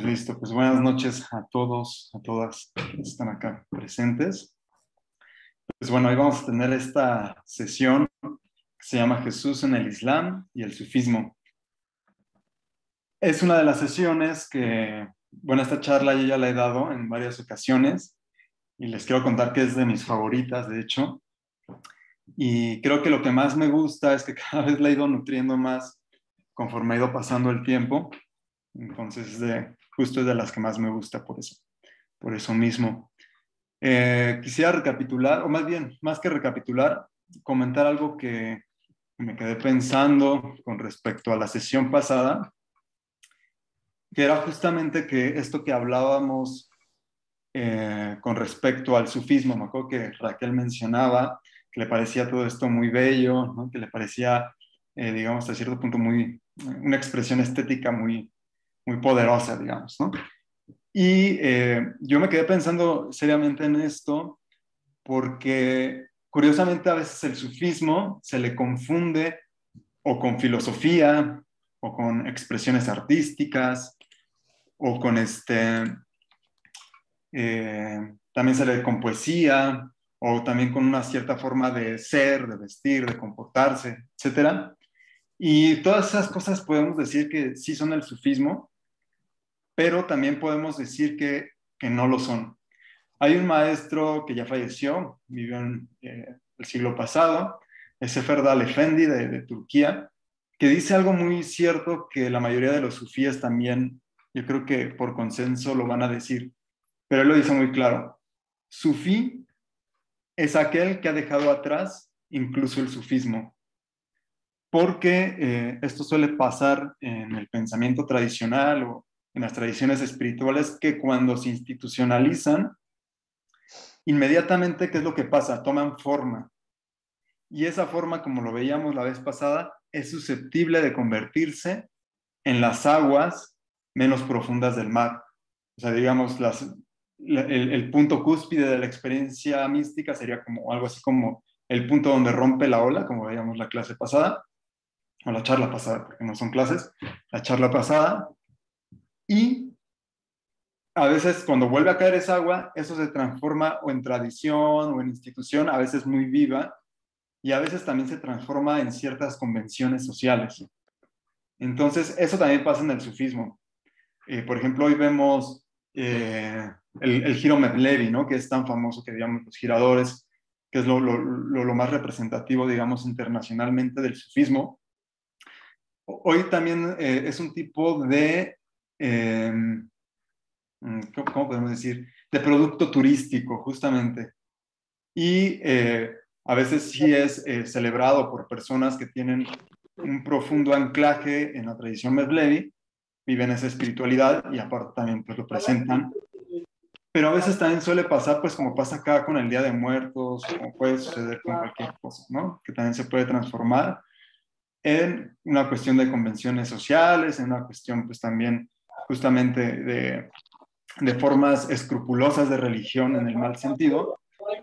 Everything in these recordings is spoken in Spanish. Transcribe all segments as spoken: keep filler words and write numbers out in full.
Pues listo, pues buenas noches a todos, a todas que están acá presentes. Pues bueno, hoy vamos a tener esta sesión que se llama Jesús en el Islam y el sufismo. Es una de las sesiones que, bueno, esta charla yo ya la he dado en varias ocasiones y les quiero contar que es de mis favoritas, de hecho. Y creo que lo que más me gusta es que cada vez la he ido nutriendo más conforme ha ido pasando el tiempo. Entonces, de, justo es de las que más me gusta por eso, por eso mismo. Eh, quisiera recapitular, o más bien, más que recapitular, comentar algo que me quedé pensando con respecto a la sesión pasada, que era justamente que esto que hablábamos eh, con respecto al sufismo, me acuerdo que Raquel mencionaba que le parecía todo esto muy bello, ¿no? Que le parecía, eh, digamos, hasta cierto punto muy, una expresión estética muy, muy poderosa, digamos, ¿no? Y eh, yo me quedé pensando seriamente en esto porque curiosamente a veces el sufismo se le confunde o con filosofía o con expresiones artísticas o con este, eh, también se le con poesía o también con una cierta forma de ser, de vestir, de comportarse, etcétera. Y todas esas cosas podemos decir que sí son el sufismo, pero también podemos decir que, que no lo son. Hay un maestro que ya falleció, vivió en eh, el siglo pasado, es Seferdal Efendi de, de Turquía, que dice algo muy cierto que la mayoría de los sufíes también, yo creo que por consenso lo van a decir, pero él lo dice muy claro. Sufí es aquel que ha dejado atrás incluso el sufismo, porque eh, esto suele pasar en el pensamiento tradicional o en las tradiciones espirituales que cuando se institucionalizan, inmediatamente, ¿qué es lo que pasa? Toman forma. Y esa forma, como lo veíamos la vez pasada, es susceptible de convertirse en las aguas menos profundas del mar. O sea, digamos, las, la, el, el punto cúspide de la experiencia mística sería como algo así como el punto donde rompe la ola, como veíamos la clase pasada, o la charla pasada, porque no son clases, la charla pasada. Y a veces cuando vuelve a caer esa agua, eso se transforma o en tradición o en institución, a veces muy viva, y a veces también se transforma en ciertas convenciones sociales. Entonces, eso también pasa en el sufismo. Eh, por ejemplo, hoy vemos eh, el, el giro Mevlevi, ¿no? Que es tan famoso que, digamos, los giradores, que es lo, lo, lo, lo más representativo, digamos, internacionalmente del sufismo. Hoy también eh, es un tipo de... Eh, ¿cómo podemos decir? De producto turístico, justamente. Y eh, a veces sí es eh, celebrado por personas que tienen un profundo anclaje en la tradición Mevlevi, viven esa espiritualidad y aparte también pues lo presentan. Pero a veces también suele pasar, pues como pasa acá con el Día de Muertos, como puede suceder con cualquier cosa, ¿no? Que también se puede transformar en una cuestión de convenciones sociales, en una cuestión pues también justamente de de formas escrupulosas de religión en el mal sentido.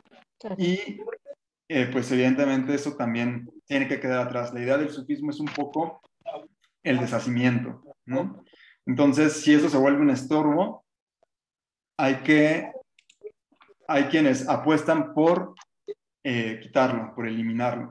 Y eh, pues evidentemente eso también tiene que quedar atrás. La idea del sufismo es un poco el deshacimiento, ¿no? Entonces, si eso se vuelve un estorbo, hay que, hay quienes apuestan por eh, quitarlo, por eliminarlo.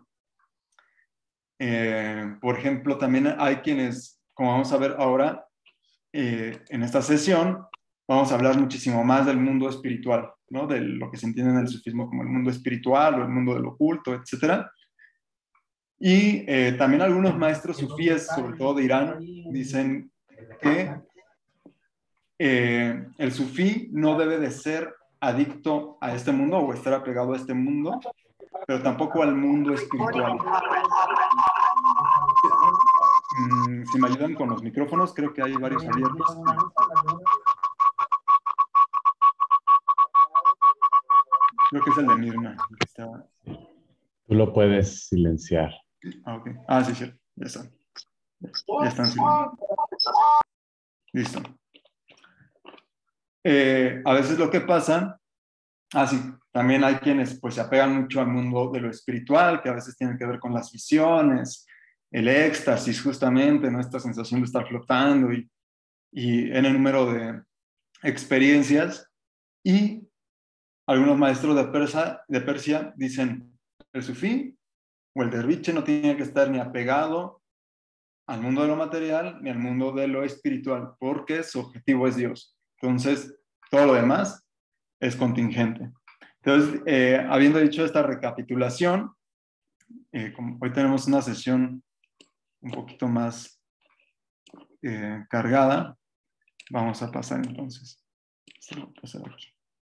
Eh, por ejemplo, también hay quienes, como vamos a ver ahora, eh, en esta sesión, vamos a hablar muchísimo más del mundo espiritual, ¿no? De lo que se entiende en el sufismo como el mundo espiritual o el mundo del oculto, etcétera. Y eh, también algunos maestros sufíes, sobre todo de Irán, dicen que eh, el sufí no debe de ser adicto a este mundo o estar apegado a este mundo, pero tampoco al mundo espiritual. Mm, si me ayudan con los micrófonos, creo que hay varios abiertos. Creo que es el de Mirna. El que está... Tú lo puedes silenciar. Ah, ok. Ah, sí, sí. Ya están. Ya están silenciados. Listo. Eh, a veces lo que pasa, ah, sí, también hay quienes pues se apegan mucho al mundo de lo espiritual, que a veces tienen que ver con las visiones, el éxtasis justamente, ¿no? Esta sensación de estar flotando y, y en el número de experiencias, y algunos maestros de Persia, de Persia dicen, el sufí o el derviche no tiene que estar ni apegado al mundo de lo material ni al mundo de lo espiritual, porque su objetivo es Dios. Entonces, todo lo demás es contingente. Entonces, eh, habiendo dicho esta recapitulación, eh, como hoy tenemos una sesión un poquito más eh, cargada, vamos a pasar entonces. Pasar aquí.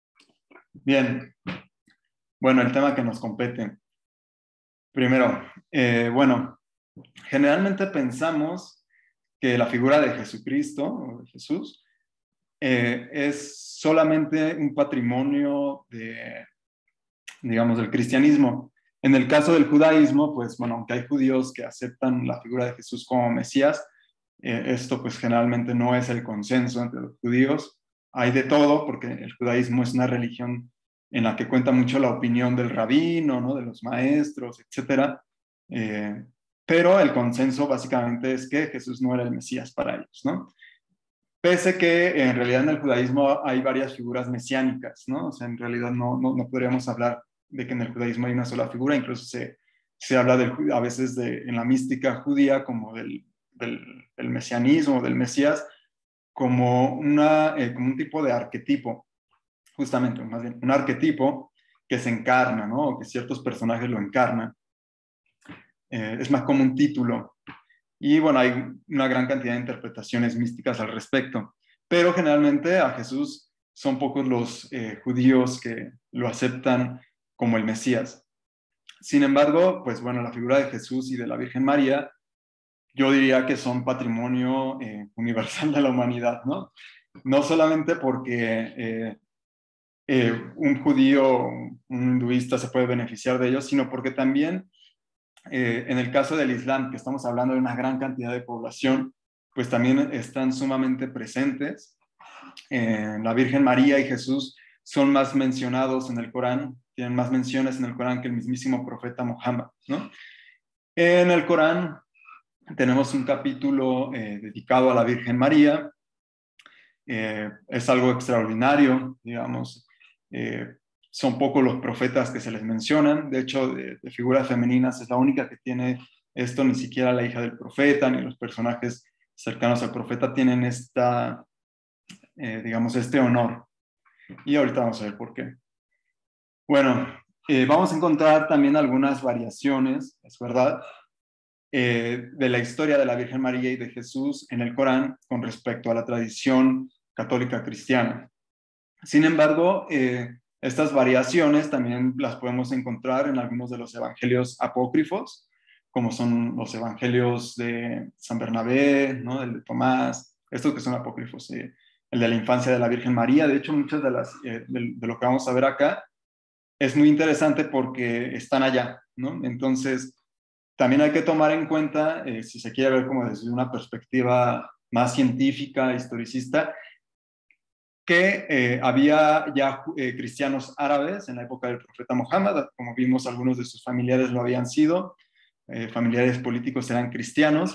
Bien, bueno, el tema que nos compete. Primero, eh, bueno, generalmente pensamos que la figura de Jesucristo, o de Jesús, eh, es solamente un patrimonio de, digamos, del cristianismo. En el caso del judaísmo, pues bueno, aunque hay judíos que aceptan la figura de Jesús como Mesías, eh, esto pues generalmente no es el consenso entre los judíos. Hay de todo, porque el judaísmo es una religión en la que cuenta mucho la opinión del rabino, ¿no? De los maestros, etcétera. Eh, pero el consenso básicamente es que Jesús no era el Mesías para ellos, ¿no? Pese que en realidad en el judaísmo hay varias figuras mesiánicas, ¿no? O sea, en realidad no, no, no podríamos hablar de que en el judaísmo hay una sola figura, incluso se, se habla del, a veces de, en la mística judía como del, del, del mesianismo, del Mesías, como, una, eh, como un tipo de arquetipo, justamente, más bien, un arquetipo que se encarna, ¿no? O que ciertos personajes lo encarnan. Eh, es más como un título. Y bueno, hay una gran cantidad de interpretaciones místicas al respecto. Pero generalmente a Jesús son pocos los eh, judíos que lo aceptan como el Mesías. Sin embargo, pues bueno, la figura de Jesús y de la Virgen María, yo diría que son patrimonio eh, universal de la humanidad, ¿no? No solamente porque eh, eh, un judío, un hinduista se puede beneficiar de ellos, sino porque también eh, en el caso del Islam, que estamos hablando de una gran cantidad de población, pues también están sumamente presentes. Eh, la Virgen María y Jesús son más mencionados en el Corán, tienen más menciones en el Corán que el mismísimo profeta Muhammad, ¿no? En el Corán tenemos un capítulo eh, dedicado a la Virgen María. Eh, es algo extraordinario, digamos. Eh, son pocos los profetas que se les mencionan. De hecho, de, de figuras femeninas es la única que tiene esto. Ni siquiera la hija del profeta ni los personajes cercanos al profeta tienen esta, eh, digamos, este honor. Y ahorita vamos a ver por qué. Bueno, eh, vamos a encontrar también algunas variaciones, es verdad, eh, de la historia de la Virgen María y de Jesús en el Corán con respecto a la tradición católica cristiana. Sin embargo, eh, estas variaciones también las podemos encontrar en algunos de los evangelios apócrifos, como son los evangelios de San Bernabé, ¿no? El de Tomás, estos que son apócrifos, eh, el de la infancia de la Virgen María. De hecho, muchas de, las, eh, de, de lo que vamos a ver acá es muy interesante porque están allá, ¿no? Entonces, también hay que tomar en cuenta, eh, si se quiere ver como desde una perspectiva más científica, historicista, que eh, había ya eh, cristianos árabes en la época del profeta Muhammad. Como vimos, algunos de sus familiares lo habían sido, eh, familiares políticos eran cristianos,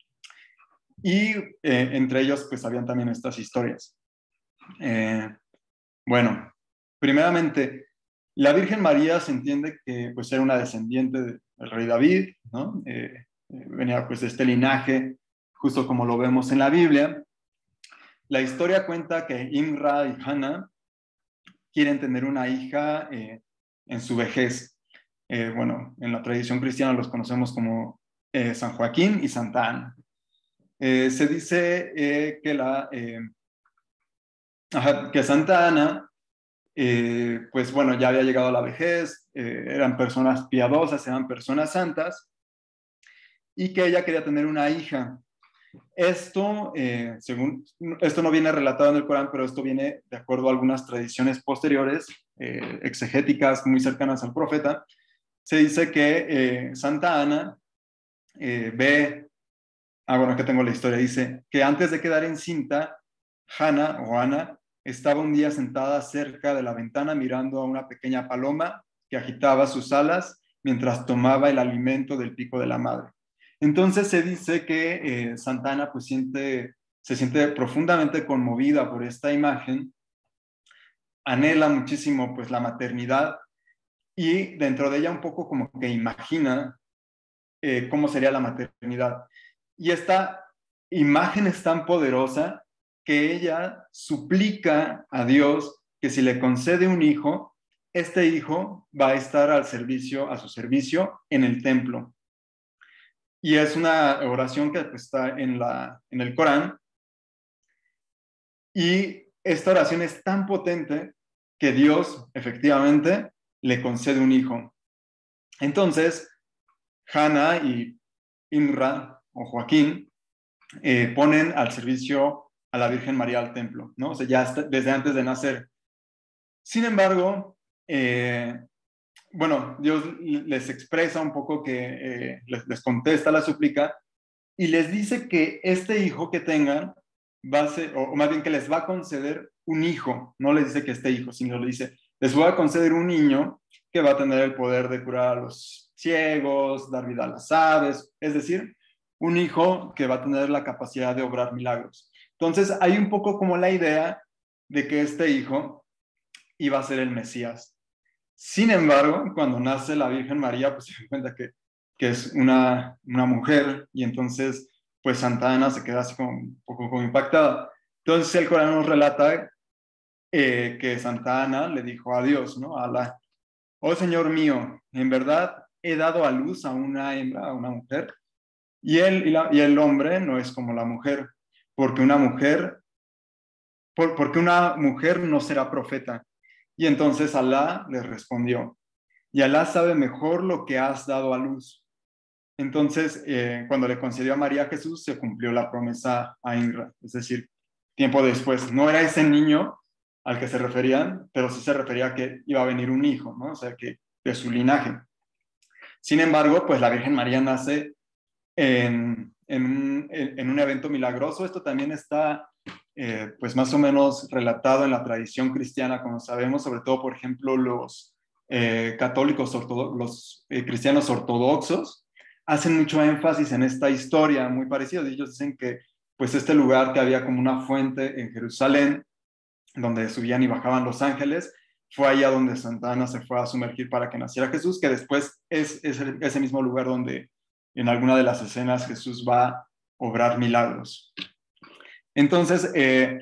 y eh, entre ellos pues habían también estas historias. Eh, bueno, primeramente, la Virgen María se entiende que pues era una descendiente del rey David, ¿no? Eh, eh, venía pues de este linaje, justo como lo vemos en la Biblia. La historia cuenta que Imra y Hannah quieren tener una hija eh, en su vejez. Eh, bueno, en la tradición cristiana los conocemos como eh, San Joaquín y Santa Ana. Eh, se dice eh, que, la, eh, ajá, que Santa Ana, eh, pues bueno, ya había llegado a la vejez, eh, eran personas piadosas, eran personas santas, y que ella quería tener una hija. Esto, eh, según, esto no viene relatado en el Corán, pero esto viene de acuerdo a algunas tradiciones posteriores, eh, exegéticas muy cercanas al profeta. Se dice que eh, Santa Ana eh, ve, ah bueno, aquí tengo la historia, dice que antes de quedar encinta, Hannah o Ana estaba un día sentada cerca de la ventana mirando a una pequeña paloma que agitaba sus alas mientras tomaba el alimento del pico de la madre. Entonces se dice que eh, Santa Ana pues siente se siente profundamente conmovida por esta imagen, anhela muchísimo pues la maternidad y dentro de ella un poco como que imagina eh, cómo sería la maternidad. Y esta imagen es tan poderosa que ella suplica a Dios que si le concede un hijo, este hijo va a estar al servicio, a su servicio en el templo. Y es una oración que pues, está en, la, en el Corán. Y esta oración es tan potente que Dios efectivamente le concede un hijo. Entonces, Hannah y Imra o Joaquín eh, ponen al servicio a la Virgen María al templo, ¿no? O sea, ya está, desde antes de nacer. Sin embargo, eh, bueno, Dios les expresa un poco que eh, les, les contesta la súplica y les dice que este hijo que tengan va a ser, o, o más bien que les va a conceder un hijo. No les dice que este hijo, sino le dice, les voy a conceder un niño que va a tener el poder de curar a los ciegos, dar vida a las aves, es decir, un hijo que va a tener la capacidad de obrar milagros. Entonces, hay un poco como la idea de que este hijo iba a ser el Mesías. Sin embargo, cuando nace la Virgen María, pues se da cuenta que, que es una, una mujer y entonces, pues Santa Ana se queda así como un poco como impactada. Entonces el Corán nos relata eh, que Santa Ana le dijo a Dios, ¿no? A Alá, oh Señor mío, en verdad he dado a luz a una hembra, a una mujer, y él y, la, y el hombre no es como la mujer, porque una mujer, por, porque una mujer no será profeta. Y entonces Alá le respondió, y Alá sabe mejor lo que has dado a luz. Entonces, eh, cuando le concedió a María Jesús, se cumplió la promesa a Inra, es decir, tiempo después. No era ese niño al que se referían, pero sí se refería a que iba a venir un hijo, ¿no? O sea, que de su linaje. Sin embargo, pues la Virgen María nace en, en, un, en un evento milagroso. Esto también está, eh, pues más o menos relatado en la tradición cristiana, como sabemos, sobre todo, por ejemplo, los eh, católicos, los eh, cristianos ortodoxos, hacen mucho énfasis en esta historia muy parecida. Ellos dicen que pues este lugar que había como una fuente en Jerusalén, donde subían y bajaban los ángeles, fue allá donde Santa Ana se fue a sumergir para que naciera Jesús, que después es, es ese mismo lugar donde en alguna de las escenas Jesús va a obrar milagros. Entonces, eh,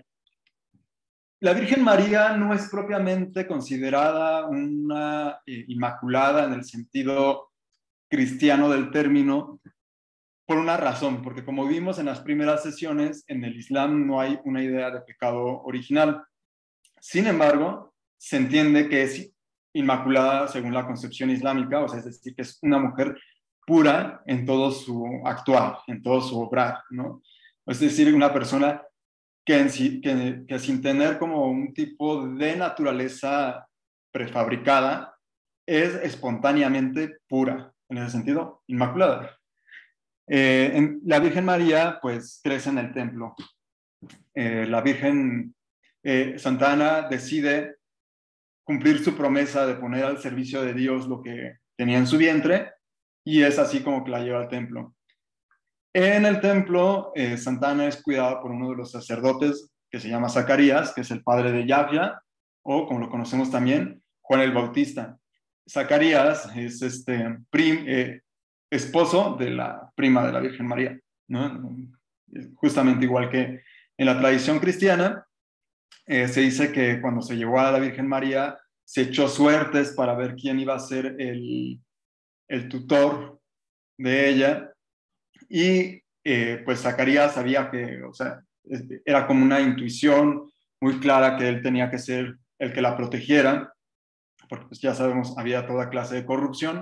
la Virgen María no es propiamente considerada una eh, inmaculada en el sentido cristiano del término, por una razón, porque como vimos en las primeras sesiones, en el Islam no hay una idea de pecado original. Sin embargo, se entiende que es inmaculada según la concepción islámica, o sea, es decir, que es una mujer pura en todo su actuar, en todo su obrar, ¿no? Es decir, una persona que, en sí, que, que sin tener como un tipo de naturaleza prefabricada, es espontáneamente pura, en ese sentido, inmaculada. Eh, en, la Virgen María, pues, crece en el templo. Eh, la Virgen eh, Santa Ana decide cumplir su promesa de poner al servicio de Dios lo que tenía en su vientre, y es así como que la lleva al templo. En el templo, eh, Santa Ana es cuidada por uno de los sacerdotes que se llama Zacarías, que es el padre de Yahya, o como lo conocemos también, Juan el Bautista. Zacarías es este prim, eh, esposo de la prima de la Virgen María, ¿no? Justamente igual que en la tradición cristiana, eh, se dice que cuando se llevó a la Virgen María, se echó suertes para ver quién iba a ser el, el tutor de ella, y eh, pues Zacarías sabía que, o sea, era como una intuición muy clara que él tenía que ser el que la protegiera, porque pues ya sabemos, había toda clase de corrupción,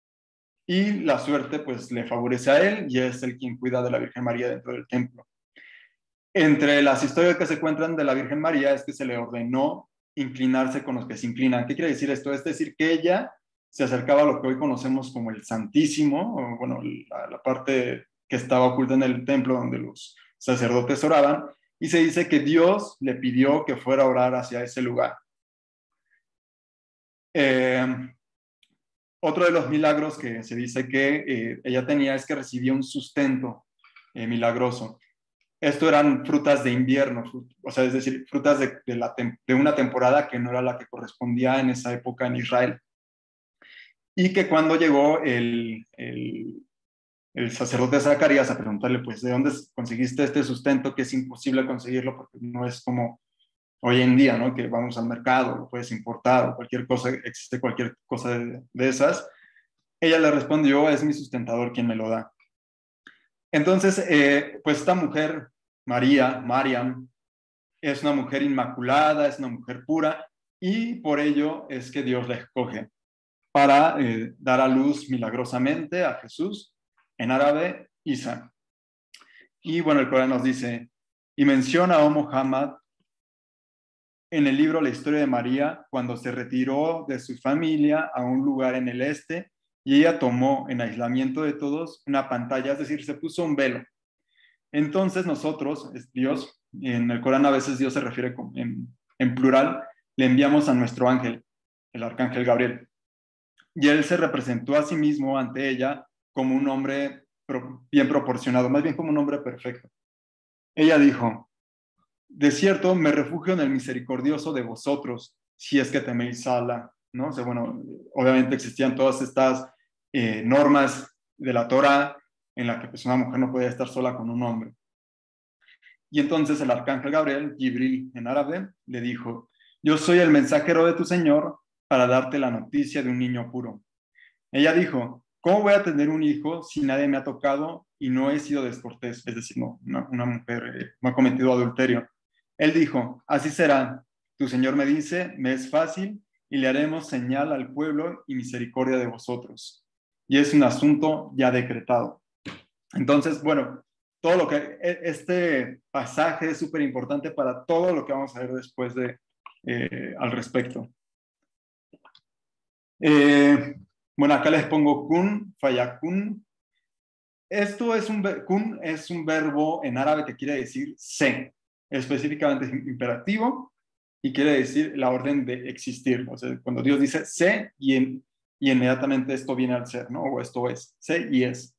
y la suerte pues le favorece a él, y es el quien cuida de la Virgen María dentro del templo. Entre las historias que se cuentan de la Virgen María es que se le ordenó inclinarse con los que se inclinan. ¿Qué quiere decir esto? Es decir, que ella se acercaba a lo que hoy conocemos como el Santísimo, o bueno, la, la parte que estaba oculta en el templo donde los sacerdotes oraban, y se dice que Dios le pidió que fuera a orar hacia ese lugar. Eh, otro de los milagros que se dice que eh, ella tenía es que recibía un sustento eh, milagroso. Esto eran frutas de invierno, o sea, es decir, frutas de, de, la de una temporada que no era la que correspondía en esa época en Israel. Y que cuando llegó el, el, el sacerdote Zacarías a preguntarle, pues, ¿de dónde conseguiste este sustento? Que es imposible conseguirlo porque no es como hoy en día, ¿no? Que vamos al mercado, lo puedes importar o cualquier cosa, existe cualquier cosa de, de esas. Ella le respondió, es mi sustentador quien me lo da. Entonces, eh, pues esta mujer, María, Mariam, es una mujer inmaculada, es una mujer pura, y por ello es que Dios la escoge para eh, dar a luz milagrosamente a Jesús, en árabe, Isa. Y bueno, el Corán nos dice, y menciona a Muhammad en el libro La historia de María, cuando se retiró de su familia a un lugar en el este, y ella tomó en aislamiento de todos una pantalla, es decir, se puso un velo. Entonces nosotros, es Dios, en el Corán a veces Dios se refiere con, en, en plural, le enviamos a nuestro ángel, el arcángel Gabriel. Y él se representó a sí mismo ante ella como un hombre pro, bien proporcionado, más bien como un hombre perfecto. Ella dijo, de cierto, me refugio en el misericordioso de vosotros, si es que teméis a Alá, ¿no? O sea, bueno, obviamente existían todas estas eh, normas de la Torá en la que pues, una mujer no podía estar sola con un hombre. Y entonces el arcángel Gabriel, Jibril en árabe, le dijo, yo soy el mensajero de tu Señor para darte la noticia de un niño puro. Ella dijo, ¿cómo voy a tener un hijo si nadie me ha tocado y no he sido descortés? Es decir, no, una, una mujer eh, no ha cometido adulterio. Él dijo, así será. Tu Señor me dice, me es fácil y le haremos señal al pueblo y misericordia de vosotros. Y es un asunto ya decretado. Entonces, bueno, todo lo que, este pasaje es súper importante para todo lo que vamos a ver después de, eh, al respecto. Eh, bueno, acá les pongo kun, fayakun. Esto es un, kun es un verbo en árabe que quiere decir sé, específicamente imperativo, y quiere decir la orden de existir. O sea, cuando Dios dice sé, y, en, y inmediatamente esto viene al ser, ¿no? O esto es, sé y es.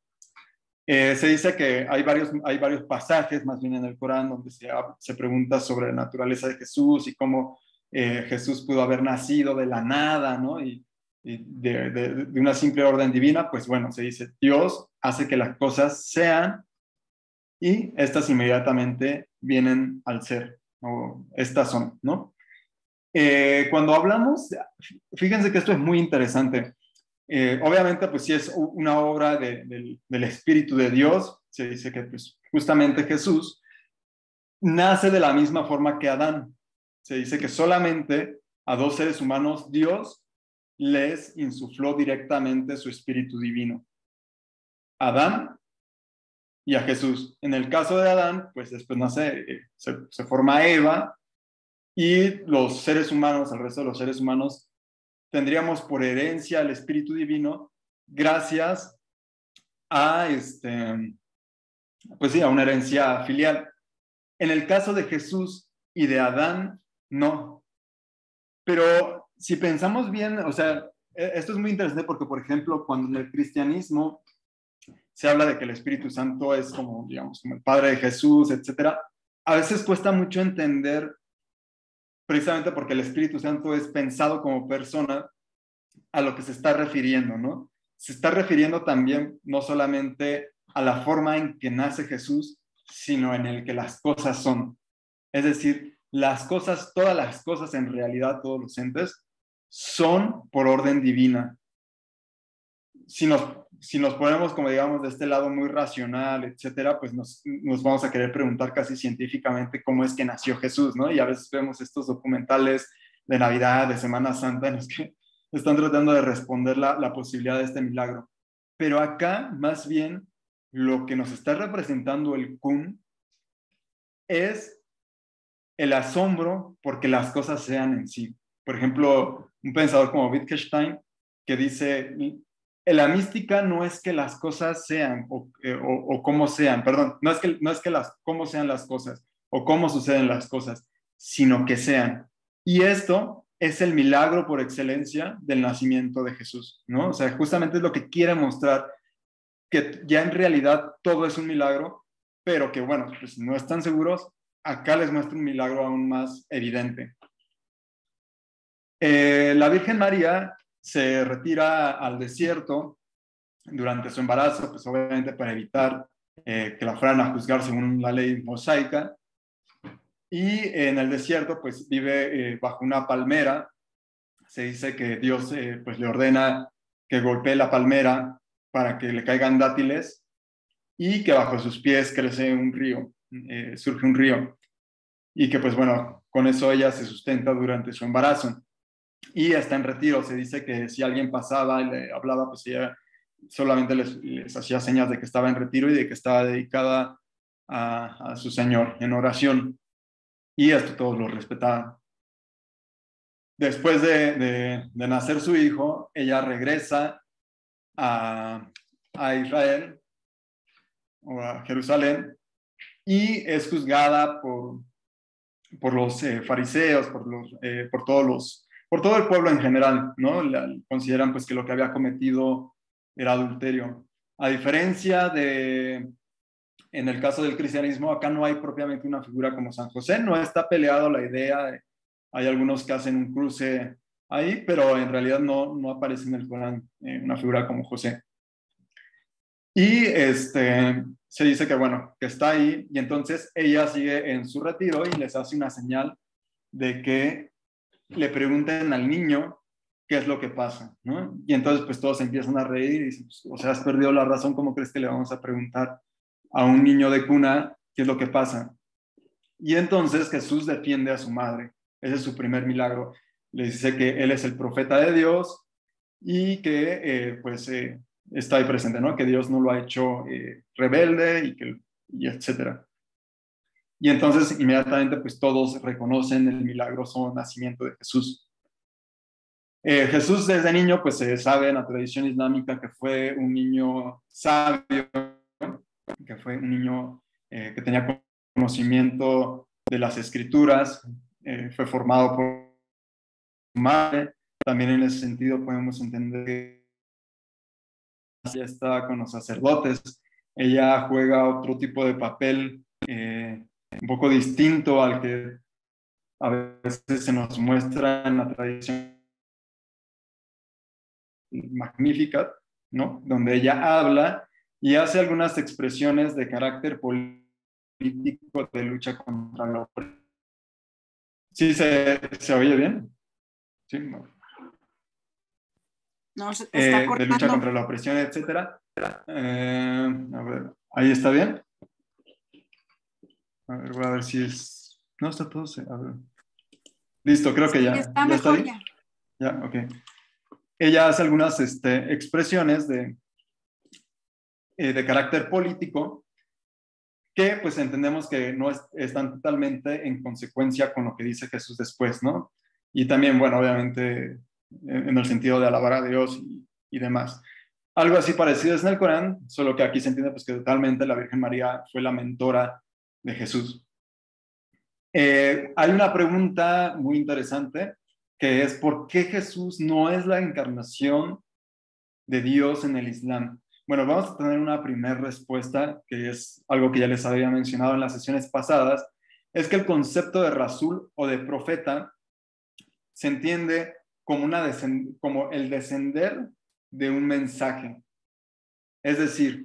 Eh, se dice que hay varios, hay varios pasajes, más bien en el Corán, donde se, se pregunta sobre la naturaleza de Jesús y cómo eh, Jesús pudo haber nacido de la nada, ¿no? Y, y de, de, de una simple orden divina, pues bueno, se dice, Dios hace que las cosas sean y estas inmediatamente vienen al ser, o estas son, ¿no? Eh, cuando hablamos, fíjense que esto es muy interesante. Eh, obviamente, pues sí es una obra de, de, del Espíritu de Dios. Se dice que pues, justamente Jesús nace de la misma forma que Adán. Se dice que solamente a dos seres humanos Dios les insufló directamente su Espíritu divino. A Adán y a Jesús. En el caso de Adán, pues después nace, se, se forma Eva, y los seres humanos, el resto de los seres humanos, tendríamos por herencia el Espíritu Divino gracias a, este, pues sí, a una herencia filial. En el caso de Jesús y de Adán, no. Pero si pensamos bien, o sea, esto es muy interesante porque, por ejemplo, cuando en el cristianismo se habla de que el Espíritu Santo es como, digamos, como el Padre de Jesús, etcétera, a veces cuesta mucho entender, precisamente porque el Espíritu Santo es pensado como persona, a lo que se está refiriendo, ¿no? Se está refiriendo también no solamente a la forma en que nace Jesús, sino en el que las cosas son. Es decir, las cosas, todas las cosas en realidad, todos los entes, son por orden divina. Si nos, si nos ponemos, como digamos, de este lado muy racional, etcétera, pues nos, nos vamos a querer preguntar casi científicamente cómo es que nació Jesús, ¿no? Y a veces vemos estos documentales de Navidad, de Semana Santa, en los que están tratando de responder la, la posibilidad de este milagro. Pero acá, más bien, lo que nos está representando el Kun es el asombro porque las cosas sean en sí. Por ejemplo, un pensador como Wittgenstein, que dice, la mística no es que las cosas sean o, o, o cómo sean, perdón, no es que, no es que las, cómo sean las cosas o cómo suceden las cosas, sino que sean. Y esto es el milagro por excelencia del nacimiento de Jesús, ¿no? O sea, justamente es lo que quiere mostrar, que ya en realidad todo es un milagro, pero que bueno, pues no están seguros, acá les muestro un milagro aún más evidente. Eh, la Virgen María se retira al desierto durante su embarazo, pues obviamente para evitar eh, que la fueran a juzgar según la ley mosaica, y en el desierto pues vive eh, bajo una palmera. Se dice que Dios eh, pues le ordena que golpee la palmera para que le caigan dátiles y que bajo sus pies crece un río, eh, surge un río, y que pues bueno, con eso ella se sustenta durante su embarazo. Y está en retiro. Se dice que si alguien pasaba y le hablaba, pues ella solamente les, les hacía señas de que estaba en retiro y de que estaba dedicada a, a su Señor en oración. Y esto todos lo respetaban. Después de, de, de nacer su hijo, ella regresa a, a Israel o a Jerusalén y es juzgada por, por los eh, fariseos, por, los, eh, por, todos los, por todo el pueblo en general, ¿no? La, consideran pues que lo que había cometido era adulterio. A diferencia de, en el caso del cristianismo, acá no hay propiamente una figura como San José, no está peleado la idea, de, hay algunos que hacen un cruce ahí, pero en realidad no, no aparece en el Corán eh, una figura como José. Y este, se dice que, bueno, que está ahí, y entonces ella sigue en su retiro y les hace una señal de que le pregunten al niño qué es lo que pasa, ¿no? Y entonces pues todos empiezan a reír y dicen, pues, o sea, has perdido la razón, ¿cómo crees que le vamos a preguntar a un niño de cuna qué es lo que pasa? Y entonces Jesús defiende a su madre. Ese es su primer milagro. Le dice que él es el profeta de Dios y que eh, pues eh, está ahí presente, ¿no? Que Dios no lo ha hecho eh, rebelde y, que, y etcétera. Y entonces inmediatamente pues todos reconocen el milagroso nacimiento de Jesús. Eh, Jesús desde niño pues se sabe en la tradición islámica que fue un niño sabio, que fue un niño eh, que tenía conocimiento de las escrituras, eh, fue formado por su madre. También en ese sentido podemos entender que ella está con los sacerdotes, ella juega otro tipo de papel eh, un poco distinto al que a veces se nos muestra en la tradición magnífica, ¿no? Donde ella habla y hace algunas expresiones de carácter político de lucha contra la opresión. ¿Sí se, se oye bien? Sí, no. No, se te está eh, cortando. De lucha contra la opresión, etcétera. Eh, a ver, ¿ahí está bien? A ver, voy a ver si es... No, está todo... A ver. Listo, creo que Sí, ya. está ¿Ya mejor está ahí? ya. Ya, ok. Ella hace algunas este, expresiones de, eh, de carácter político que pues entendemos que no es, están totalmente en consecuencia con lo que dice Jesús después, ¿no? Y también, bueno, obviamente en, en el sentido de alabar a Dios y, y demás. Algo así parecido es en el Corán, solo que aquí se entiende pues que totalmente la Virgen María fue la mentora de Jesús. Eh, hay una pregunta muy interesante que es ¿por qué Jesús no es la encarnación de Dios en el Islam? Bueno, vamos a tener una primera respuesta, que es algo que ya les había mencionado en las sesiones pasadas, es que el concepto de Rasul o de profeta se entiende como, una descend- como el descender de un mensaje. Es decir,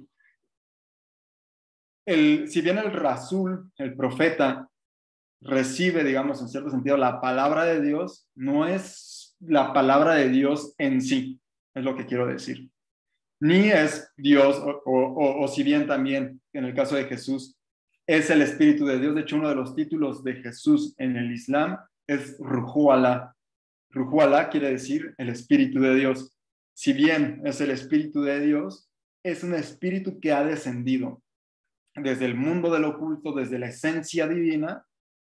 el, si bien el Rasul, el profeta, recibe, digamos, en cierto sentido, la palabra de Dios, no es la palabra de Dios en sí, es lo que quiero decir. Ni es Dios, o, o, o si bien también, en el caso de Jesús, es el Espíritu de Dios. De hecho, uno de los títulos de Jesús en el Islam es Ruhu Allah. Ruhu Allah quiere decir el Espíritu de Dios. Si bien es el Espíritu de Dios, es un espíritu que ha descendido desde el mundo del oculto, desde la esencia divina,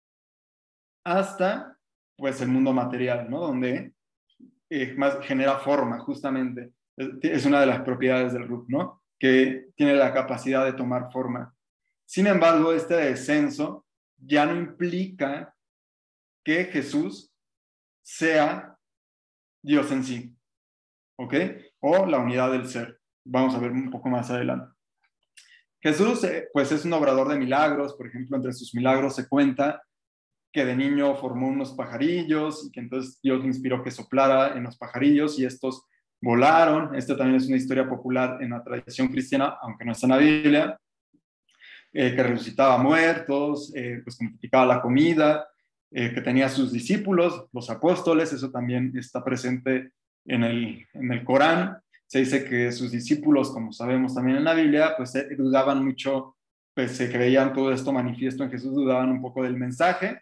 hasta pues el mundo material, ¿no? Donde eh, más genera forma, justamente. Es, es una de las propiedades del Ruh, ¿no? Que tiene la capacidad de tomar forma. Sin embargo, este descenso ya no implica que Jesús sea Dios en sí, ¿ok? O la unidad del ser. Vamos a ver un poco más adelante. Jesús, eh, pues es un obrador de milagros. Por ejemplo, entre sus milagros se cuenta que de niño formó unos pajarillos y que entonces Dios le inspiró que soplara en los pajarillos y estos volaron. Esta también es una historia popular en la tradición cristiana, aunque no está en la Biblia. Eh, que resucitaba muertos, eh, pues que multiplicaba la comida, eh, que tenía sus discípulos, los apóstoles. Eso también está presente en el, en el Corán. Se dice que sus discípulos, como sabemos también en la Biblia, pues eh, dudaban mucho, pues se creían todo esto manifiesto en Jesús, dudaban un poco del mensaje.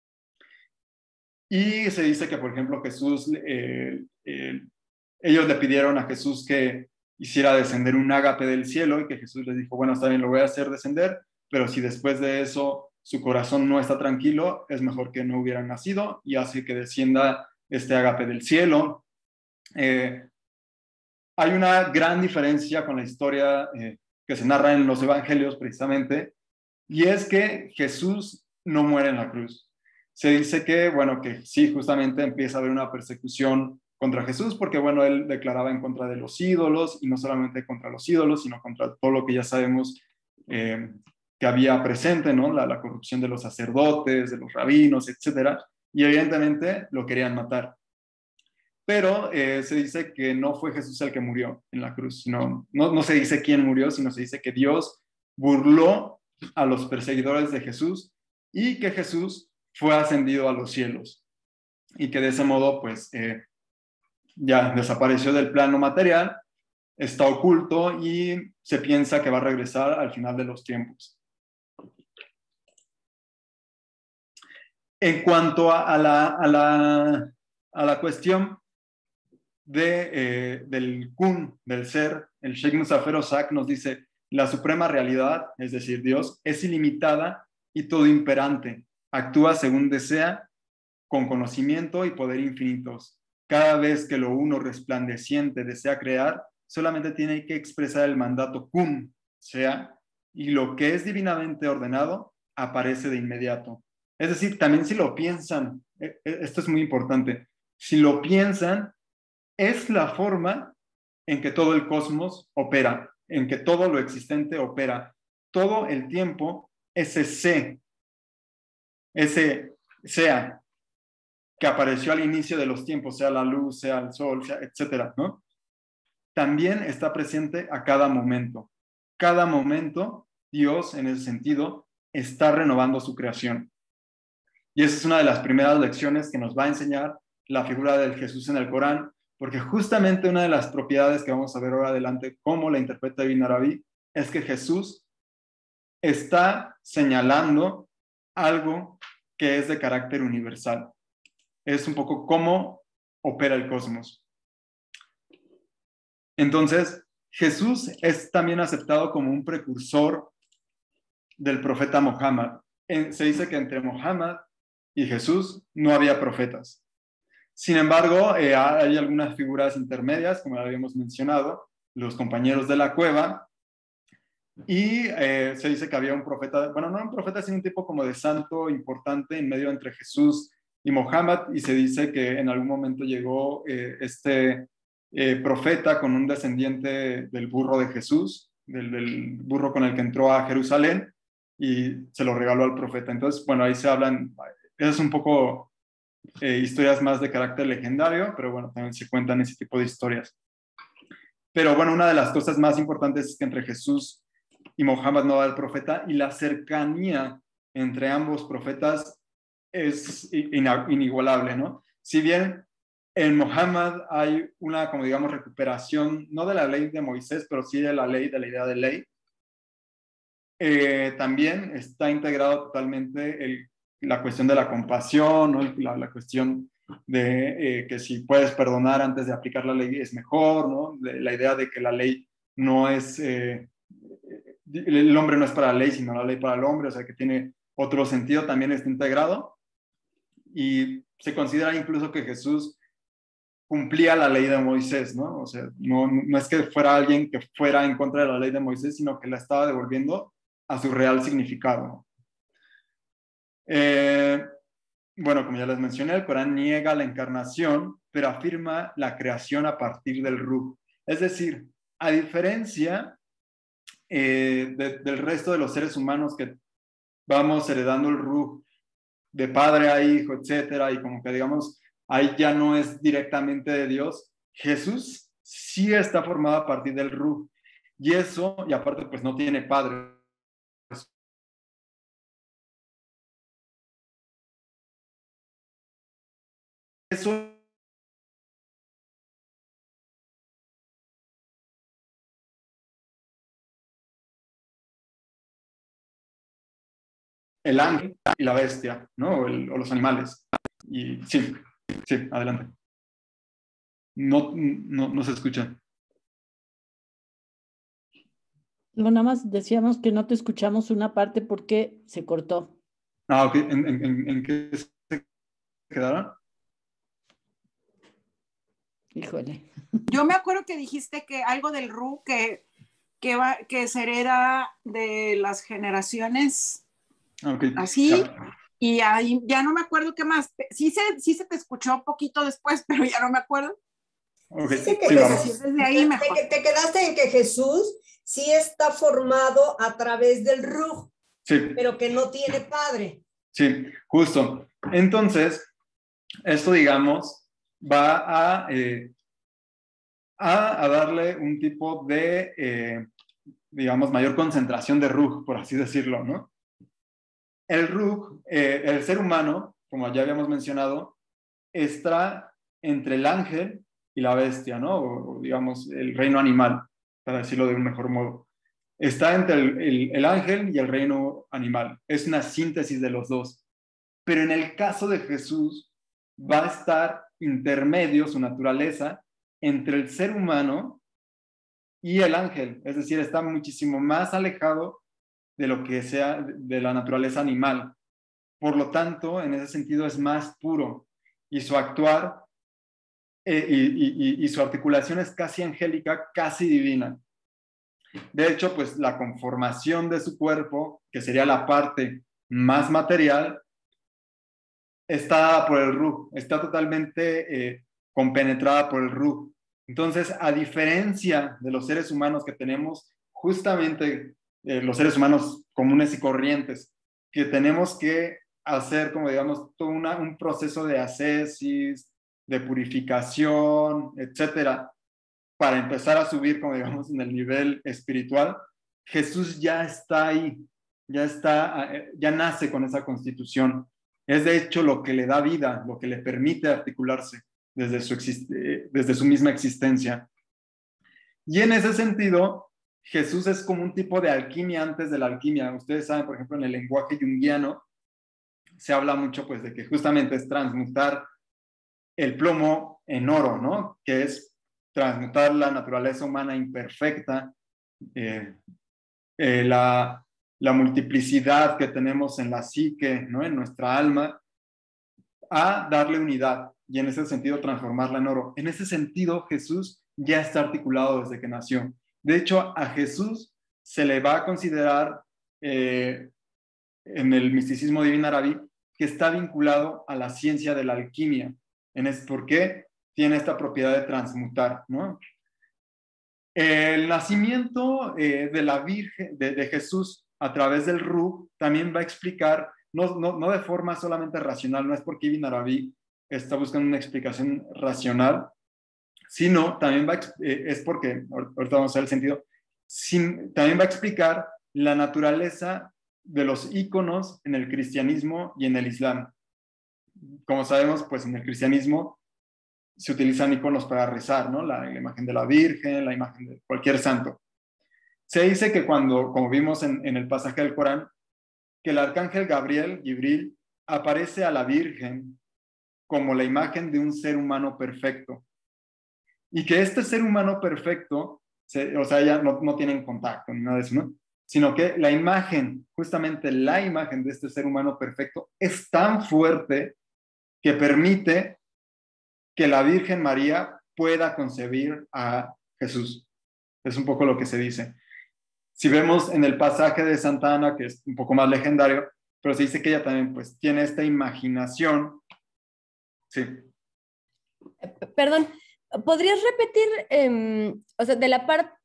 Y se dice que, por ejemplo, Jesús, eh, eh, ellos le pidieron a Jesús que hiciera descender un ágape del cielo y que Jesús les dijo, bueno, está bien, lo voy a hacer descender, pero si después de eso su corazón no está tranquilo, es mejor que no hubieran nacido, y hace que descienda este ágape del cielo. Eh, hay una gran diferencia con la historia eh, que se narra en los evangelios precisamente, y es que Jesús no muere en la cruz. Se dice que, bueno, que sí, justamente empieza a haber una persecución contra Jesús, porque, bueno, él declaraba en contra de los ídolos, y no solamente contra los ídolos, sino contra todo lo que ya sabemos eh, que había presente, ¿no? La, la corrupción de los sacerdotes, de los rabinos, etcétera, y evidentemente lo querían matar. Pero eh, se dice que no fue Jesús el que murió en la cruz, sino, no, no se dice quién murió, sino se dice que Dios burló a los perseguidores de Jesús y que Jesús fue ascendido a los cielos y que de ese modo, pues, eh, ya desapareció del plano material, está oculto y se piensa que va a regresar al final de los tiempos. En cuanto a, a, la, a, la, a la cuestión de, eh, del kun, del ser, el Sheikh Muzafer Ozak nos dice, la suprema realidad, es decir, Dios, es ilimitada y todo imperante, actúa según desea, con conocimiento y poder infinitos. Cada vez que lo uno resplandeciente desea crear, solamente tiene que expresar el mandato kun, sea, y lo que es divinamente ordenado aparece de inmediato. Es decir, también si lo piensan, esto es muy importante, si lo piensan, es la forma en que todo el cosmos opera, en que todo lo existente opera. Todo el tiempo, ese sé, ese sea, que apareció al inicio de los tiempos, sea la luz, sea el sol, sea, etcétera, ¿no? También está presente a cada momento. Cada momento, Dios, en ese sentido, está renovando su creación. Y esa es una de las primeras lecciones que nos va a enseñar la figura del Jesús en el Corán, porque justamente una de las propiedades que vamos a ver ahora adelante, cómo la interpreta Ibn Arabi, es que Jesús está señalando algo que es de carácter universal. Es un poco cómo opera el cosmos. Entonces, Jesús es también aceptado como un precursor del profeta Muhammad. Se dice que entre Muhammad y Jesús no había profetas. Sin embargo, eh, hay algunas figuras intermedias, como ya habíamos mencionado, los compañeros de la cueva, y eh, se dice que había un profeta, bueno, no un profeta, sino un tipo como de santo importante en medio entre Jesús y Muhammad, y se dice que en algún momento llegó eh, este eh, profeta con un descendiente del burro de Jesús, del, del burro con el que entró a Jerusalén, y se lo regaló al profeta. Entonces, bueno, ahí se hablan, es un poco eh, historias más de carácter legendario, pero bueno, también se cuentan ese tipo de historias. Pero bueno, una de las cosas más importantes es que entre Jesús y Muhammad no va el profeta, y la cercanía entre ambos profetas es inigualable, ¿no? Si bien en Muhammad hay una, como digamos, recuperación, no de la ley de Moisés, pero sí de la ley, de la idea de ley, eh, también está integrado totalmente el, la cuestión de la compasión, ¿no? la, la cuestión de eh, que si puedes perdonar antes de aplicar la ley es mejor, ¿no? De, la idea de que la ley no es, eh, el hombre no es para la ley, sino la ley para el hombre, o sea que tiene otro sentido, también está integrado. Y se considera incluso que Jesús cumplía la ley de Moisés, ¿no? O sea, no, no es que fuera alguien que fuera en contra de la ley de Moisés, sino que la estaba devolviendo a su real significado. Eh, bueno, como ya les mencioné, el Corán niega la encarnación, pero afirma la creación a partir del Ruh. Es decir, a diferencia eh, de, del resto de los seres humanos que vamos heredando el Ruj de padre a hijo, etcétera, y como que digamos, ahí ya no es directamente de Dios. Jesús sí está formado a partir del Ruj, y eso, y aparte pues no tiene padre. Eso el ángel y la bestia, ¿no? O, el, o los animales. Y sí, sí, adelante. No, no, no se escucha. No, nada más decíamos que no te escuchamos una parte porque se cortó. Ah, ok. ¿En, en, en qué se quedaron? Híjole. Yo me acuerdo que dijiste que algo del Ru que, que, va, que se hereda de las generaciones Okay. así, Ya. y ahí ya no me acuerdo qué más. Sí se, sí se te escuchó un poquito después, pero ya no me acuerdo. Okay. Sí, Sí, vamos. Desde ahí mejor. Te, te quedaste en que Jesús sí está formado a través del Ruj, Sí. pero que no tiene padre. Sí, justo. Entonces, esto, digamos, va a, eh, a, a darle un tipo de, eh, digamos, mayor concentración de Ruj, por así decirlo, ¿no? El Ruj, eh, el ser humano, como ya habíamos mencionado, está entre el ángel y la bestia, ¿no? O, o digamos, el reino animal, para decirlo de un mejor modo. Está entre el, el, el ángel y el reino animal. Es una síntesis de los dos. Pero en el caso de Jesús, va a estar intermedio su naturaleza entre el ser humano y el ángel. Es decir, está muchísimo más alejado de lo que sea de la naturaleza animal. Por lo tanto, en ese sentido es más puro. Y su actuar eh, y, y, y su articulación es casi angélica, casi divina. De hecho, pues la conformación de su cuerpo, que sería la parte más material, está por el Ruj, está totalmente eh, compenetrada por el Ruj. Entonces, a diferencia de los seres humanos que tenemos, justamente eh, los seres humanos comunes y corrientes, que tenemos que hacer, como digamos, todo una, un proceso de ascesis, de purificación, etcétera, para empezar a subir, como digamos, en el nivel espiritual, Jesús ya está ahí, ya está, ya nace con esa constitución. Es de hecho lo que le da vida, lo que le permite articularse desde su, desde su misma existencia. Y en ese sentido, Jesús es como un tipo de alquimia antes de la alquimia. Ustedes saben, por ejemplo, en el lenguaje junguiano se habla mucho pues de que justamente es transmutar el plomo en oro, ¿no? Que es transmutar la naturaleza humana imperfecta, eh, eh, la, la multiplicidad que tenemos en la psique, ¿no? En nuestra alma, a darle unidad y en ese sentido transformarla en oro. En ese sentido, Jesús ya está articulado desde que nació. De hecho, a Jesús se le va a considerar eh, en el misticismo divino árabe que está vinculado a la ciencia de la alquimia. En es, ¿por qué? Tiene esta propiedad de transmutar, ¿no? El nacimiento eh, de la Virgen, de, de Jesús a través del Ruj también va a explicar, no, no, no de forma solamente racional, no es porque Ibn Arabi está buscando una explicación racional, sino también va a, eh, es porque, ahorita vamos a ver el sentido, sin, también va a explicar la naturaleza de los íconos en el cristianismo y en el islam. Como sabemos, pues en el cristianismo se utilizan iconos para rezar, ¿no? La, la imagen de la Virgen, la imagen de cualquier santo. Se dice que cuando, como vimos en, en el pasaje del Corán, que el arcángel Gabriel, Gibril, aparece a la Virgen como la imagen de un ser humano perfecto. Y que este ser humano perfecto, se, o sea, ya no, no tienen contacto ni nada de eso, ¿no? Sino que la imagen, justamente la imagen de este ser humano perfecto, es tan fuerte que permite que la Virgen María pueda concebir a Jesús. Es un poco lo que se dice. Si vemos en el pasaje de Santa Ana, que es un poco más legendario, pero se dice que ella también pues tiene esta imaginación. Sí. Perdón, ¿podrías repetir, eh, o sea, de la parte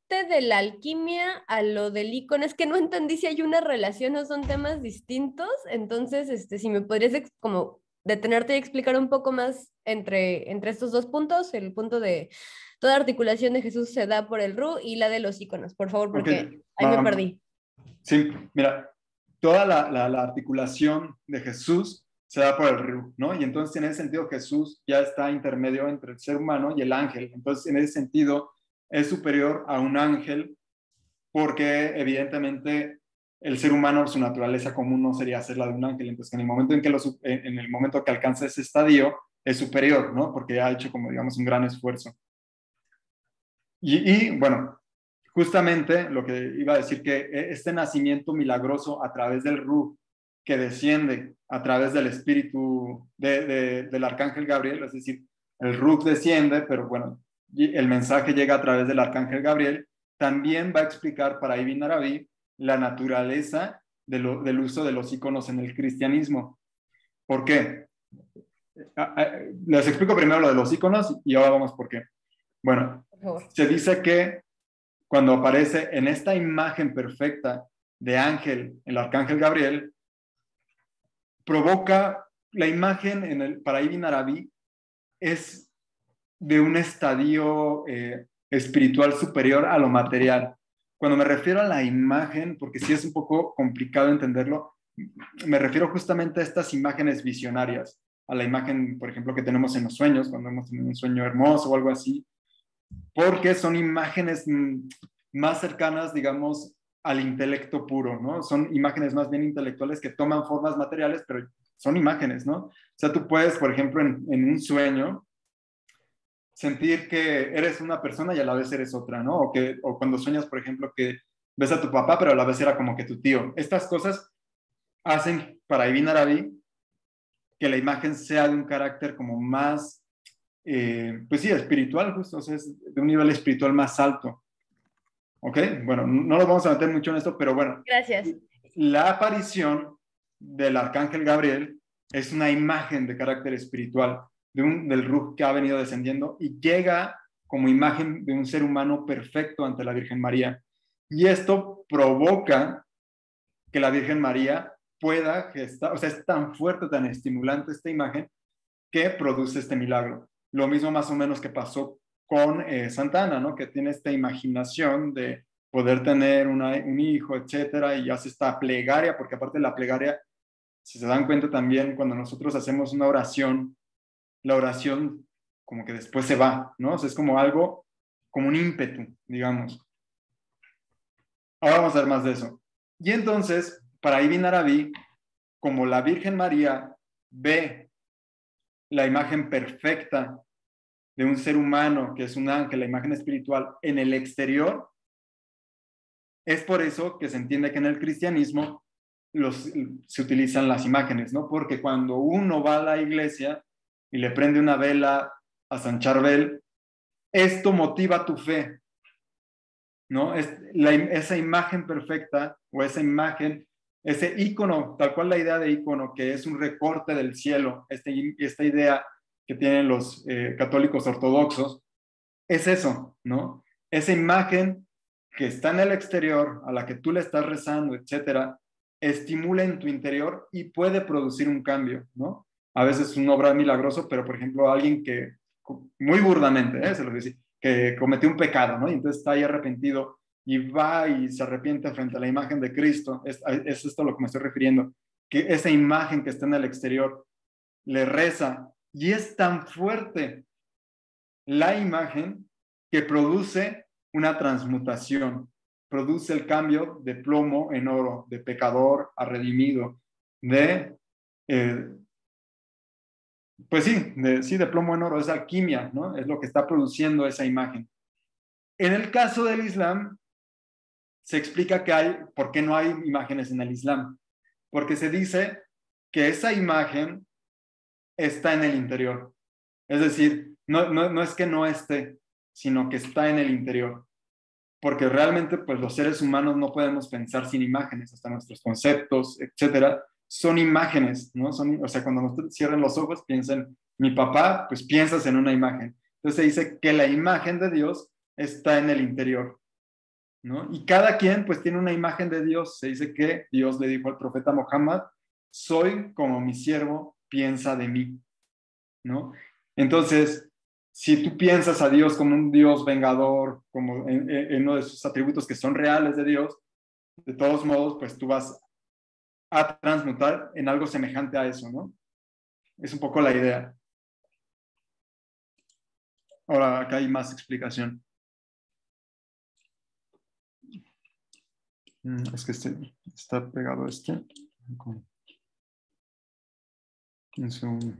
de la alquimia a lo del icono, es que no entendí si hay una relación o son temas distintos, entonces, este, si me podrías ex- como detenerte y explicar un poco más entre, entre estos dos puntos, el punto de toda articulación de Jesús se da por el ru y la de los iconos, por favor, porque Ok, ahí me um, perdí. Sí, mira, toda la, la, la articulación de Jesús se da por el ru, ¿no? Y entonces en ese sentido Jesús ya está intermedio entre el ser humano y el ángel. Entonces en ese sentido es superior a un ángel porque evidentemente el ser humano, su naturaleza común no sería ser la de un ángel. Entonces en el momento en que, lo, en el momento que alcanza ese estadio es superior, ¿no? Porque ha hecho como digamos un gran esfuerzo. Y, y bueno, justamente lo que iba a decir, que este nacimiento milagroso a través del Ruj, que desciende a través del espíritu de, de, del arcángel Gabriel, es decir, el Ruj desciende, pero bueno, el mensaje llega a través del arcángel Gabriel, también va a explicar para Ibn Arabi la naturaleza de lo, del uso de los iconos en el cristianismo. ¿Por qué? Les explico primero lo de los iconos y ahora vamos por qué. Bueno, se dice que cuando aparece en esta imagen perfecta de ángel, el arcángel Gabriel, provoca la imagen en el, para Ibn Arabi es de un estadio eh, espiritual superior a lo material. Cuando me refiero a la imagen, porque sí es un poco complicado entenderlo, me refiero justamente a estas imágenes visionarias, a la imagen, por ejemplo, que tenemos en los sueños, cuando hemos tenido un sueño hermoso o algo así, porque son imágenes más cercanas, digamos, al intelecto puro, ¿no? Son imágenes más bien intelectuales que toman formas materiales, pero son imágenes, ¿no? O sea, tú puedes, por ejemplo, en, en un sueño, sentir que eres una persona y a la vez eres otra, ¿no? O, que, o cuando sueñas, por ejemplo, que ves a tu papá, pero a la vez era como que tu tío. Estas cosas hacen para Ibn Arabi que la imagen sea de un carácter como más, eh, pues sí, espiritual, justo, o sea, es de un nivel espiritual más alto. ¿Ok? Bueno, no nos vamos a meter mucho en esto, pero bueno. Gracias. La aparición del arcángel Gabriel es una imagen de carácter espiritual, de un, del Ruj que ha venido descendiendo y llega como imagen de un ser humano perfecto ante la Virgen María. Y esto provoca que la Virgen María pueda gestar, o sea, es tan fuerte, tan estimulante esta imagen que produce este milagro. Lo mismo más o menos que pasó con eh, Santa Ana, ¿no? Que tiene esta imaginación de poder tener una, un hijo, etcétera, y hace esta plegaria, porque aparte de la plegaria, si se dan cuenta también, cuando nosotros hacemos una oración, la oración como que después se va, ¿no? O sea, es como algo, como un ímpetu, digamos. Ahora vamos a ver más de eso. Y entonces, para Ibn Arabi, como la Virgen María ve la imagen perfecta de un ser humano, que es un ángel, la imagen espiritual, en el exterior, es por eso que se entiende que en el cristianismo los, se utilizan las imágenes, ¿no? Porque cuando uno va a la iglesia y le prende una vela a San Charbel, esto motiva tu fe, ¿no? Es la, esa imagen perfecta o esa imagen, ese ícono, tal cual la idea de ícono, que es un recorte del cielo, este, esta idea que tienen los eh, católicos ortodoxos, es eso, ¿no? Esa imagen que está en el exterior, a la que tú le estás rezando, etcétera, estimula en tu interior y puede producir un cambio, ¿no? A veces es un obra milagroso, pero por ejemplo, alguien que, muy burdamente, ¿eh? Se lo dice, que cometió un pecado, ¿no? Y entonces está ahí arrepentido y va y se arrepiente frente a la imagen de Cristo. Es, es esto a lo que me estoy refiriendo, que esa imagen que está en el exterior le reza y es tan fuerte la imagen que produce una transmutación, produce el cambio de plomo en oro, de pecador a redimido, de, eh, pues sí de, sí, de plomo en oro, es alquimia, ¿no? Es lo que está produciendo esa imagen. En el caso del Islam, se explica que hay, ¿por qué no hay imágenes en el Islam? Porque se dice que esa imagen está en el interior. Es decir, no, no, no es que no esté, sino que está en el interior. Porque realmente, pues los seres humanos no podemos pensar sin imágenes, hasta nuestros conceptos, etcétera, son imágenes, ¿no? Son, o sea, cuando nos cierran los ojos, piensan, mi papá, pues piensas en una imagen. Entonces se dice que la imagen de Dios está en el interior. ¿no? Y cada quien pues tiene una imagen de Dios. Se dice que Dios le dijo al profeta Muhammad, soy como mi siervo piensa de mí, ¿no? Entonces, si tú piensas a Dios como un Dios vengador, como en, en uno de sus atributos que son reales de Dios, de todos modos, pues tú vas a transmutar en algo semejante a eso, ¿no? Es un poco la idea. Ahora, acá hay más explicación. Es que este, está pegado este. Un segundo.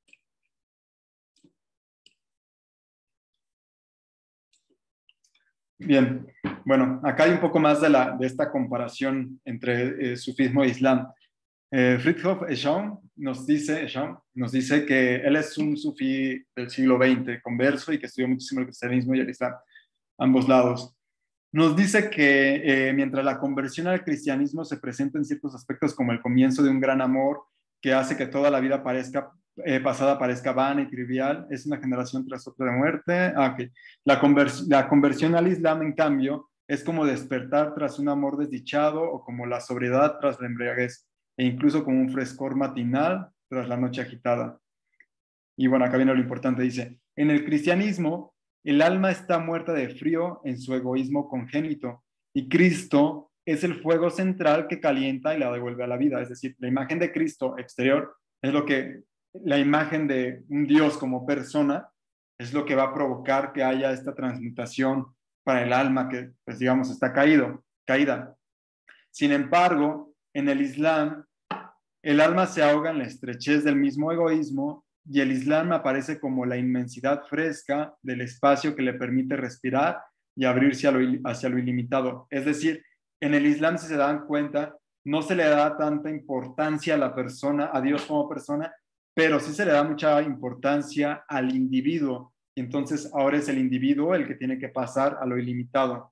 Bien, bueno, acá hay un poco más de, la, de esta comparación entre eh, sufismo e islam. Eh, Fridtjof Eschau nos dice, Eschau nos dice que él es un sufí del siglo veinte, converso, y que estudió muchísimo el cristianismo y el islam, ambos lados. Nos dice que eh, mientras la conversión al cristianismo se presenta en ciertos aspectos como el comienzo de un gran amor que hace que toda la vida parezca, eh, pasada parezca vana y trivial, es una generación tras otra de muerte. Ah, okay. la, convers la conversión al islam, en cambio, es como despertar tras un amor desdichado o como la sobriedad tras la embriaguez, e incluso como un frescor matinal tras la noche agitada. Y bueno, acá viene lo importante, dice, en el cristianismo, el alma está muerta de frío en su egoísmo congénito, y Cristo es el fuego central que calienta y la devuelve a la vida. Es decir, la imagen de Cristo exterior es lo que, la imagen de un Dios como persona, es lo que va a provocar que haya esta transmutación para el alma que, pues digamos, está caído, caída. Sin embargo, en el Islam, el alma se ahoga en la estrechez del mismo egoísmo, y el Islam aparece como la inmensidad fresca del espacio que le permite respirar y abrirse a lo, hacia lo ilimitado. Es decir, en el Islam, si se dan cuenta, no se le da tanta importancia a la persona, a Dios como persona, pero sí se le da mucha importancia al individuo. Y entonces ahora es el individuo el que tiene que pasar a lo ilimitado.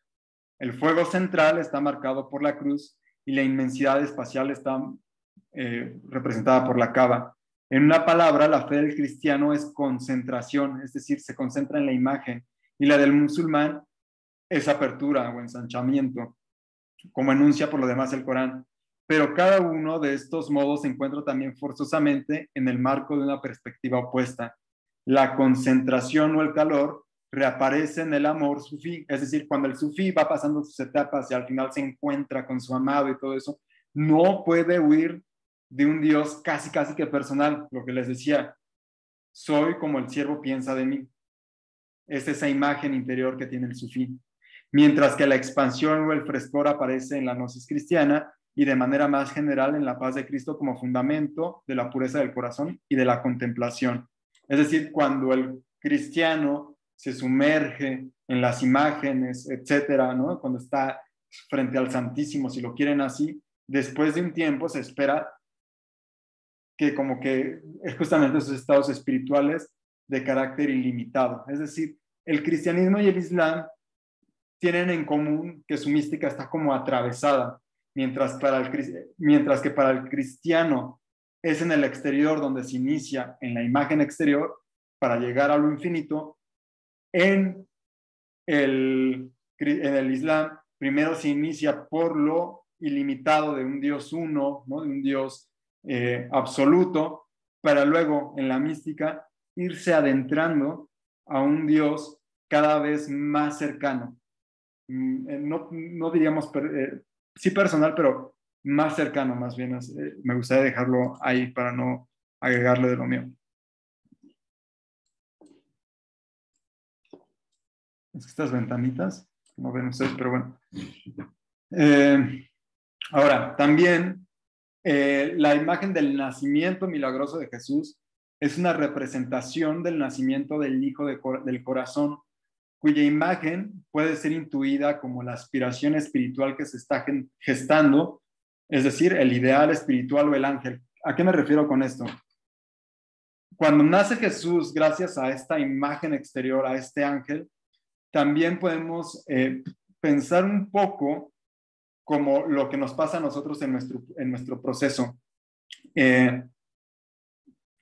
El fuego central está marcado por la cruz y la inmensidad espacial está eh, representada por la Kaaba. En una palabra, la fe del cristiano es concentración, es decir, se concentra en la imagen, y la del musulmán es apertura o ensanchamiento, como enuncia por lo demás el Corán. Pero cada uno de estos modos se encuentra también forzosamente en el marco de una perspectiva opuesta. La concentración o el calor reaparece en el amor sufí, es decir, cuando el sufí va pasando sus etapas y al final se encuentra con su amado y todo eso, no puede huir de un Dios casi casi que personal, lo que les decía, soy como el siervo piensa de mí. Es esa imagen interior que tiene el sufí. Mientras que la expansión o el frescor aparece en la gnosis cristiana y de manera más general en la paz de Cristo como fundamento de la pureza del corazón y de la contemplación. Es decir, cuando el cristiano se sumerge en las imágenes, etcétera, ¿no? Cuando está frente al Santísimo, si lo quieren así, después de un tiempo se espera que como que es justamente esos estados espirituales de carácter ilimitado. Es decir, el cristianismo y el islam tienen en común que su mística está como atravesada, mientras, para el, mientras que para el cristiano es en el exterior donde se inicia, en la imagen exterior, para llegar a lo infinito. En el, en el islam primero se inicia por lo ilimitado de un Dios uno, ¿no? De un Dios Eh, absoluto, para luego en la mística irse adentrando a un Dios cada vez más cercano. No, no diríamos, per, eh, sí personal, pero más cercano más bien. Eh, me gustaría dejarlo ahí para no agregarle de lo mío. Es que estas ventanitas, no ven ustedes, pero bueno. Eh, ahora, también Eh, la imagen del nacimiento milagroso de Jesús es una representación del nacimiento del Hijo de, del Corazón, cuya imagen puede ser intuida como la aspiración espiritual que se está gestando, es decir, el ideal espiritual o el ángel. ¿A qué me refiero con esto? Cuando nace Jesús, gracias a esta imagen exterior, a este ángel, también podemos eh, pensar un poco como lo que nos pasa a nosotros en nuestro, en nuestro proceso. Eh,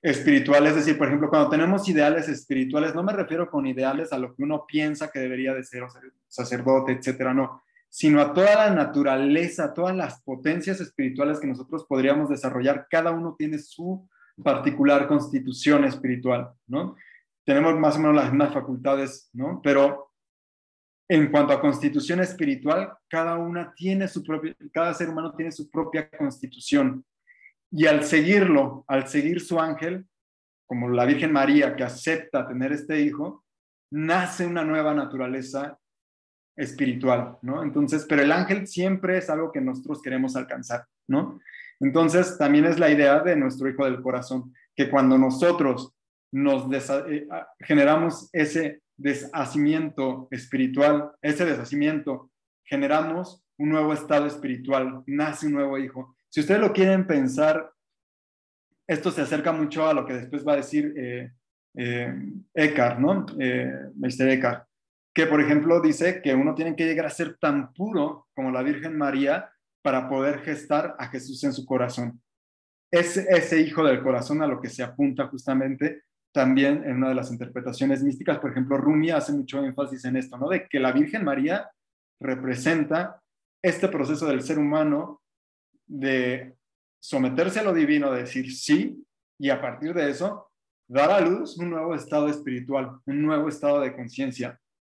espiritual, es decir, por ejemplo, cuando tenemos ideales espirituales, no me refiero con ideales a lo que uno piensa que debería de ser, o sea, sacerdote, etcétera, no, sino a toda la naturaleza, todas las potencias espirituales que nosotros podríamos desarrollar. Cada uno tiene su particular constitución espiritual, ¿no? Tenemos más o menos las mismas facultades, ¿no? Pero en cuanto a constitución espiritual, cada una tiene su propia, cada ser humano tiene su propia constitución. Y al seguirlo, al seguir su ángel, como la Virgen María que acepta tener este hijo, nace una nueva naturaleza espiritual, ¿no? Entonces, pero el ángel siempre es algo que nosotros queremos alcanzar, ¿no? Entonces, también es la idea de nuestro hijo del corazón, que cuando nosotros nos desa- eh, generamos ese deshacimiento espiritual, ese deshacimiento, generamos un nuevo estado espiritual, nace un nuevo hijo. Si ustedes lo quieren pensar, esto se acerca mucho a lo que después va a decir eh, eh, Eckhart, ¿no? Eh, Meister Eckhart, que por ejemplo dice que uno tiene que llegar a ser tan puro como la Virgen María para poder gestar a Jesús en su corazón. Es ese hijo del corazón a lo que se apunta justamente también en una de las interpretaciones místicas. Por ejemplo, Rumi hace mucho énfasis en esto, ¿no? De que la Virgen María representa este proceso del ser humano de someterse a lo divino, de decir sí, y a partir de eso dar a luz un nuevo estado espiritual, un nuevo estado de conciencia.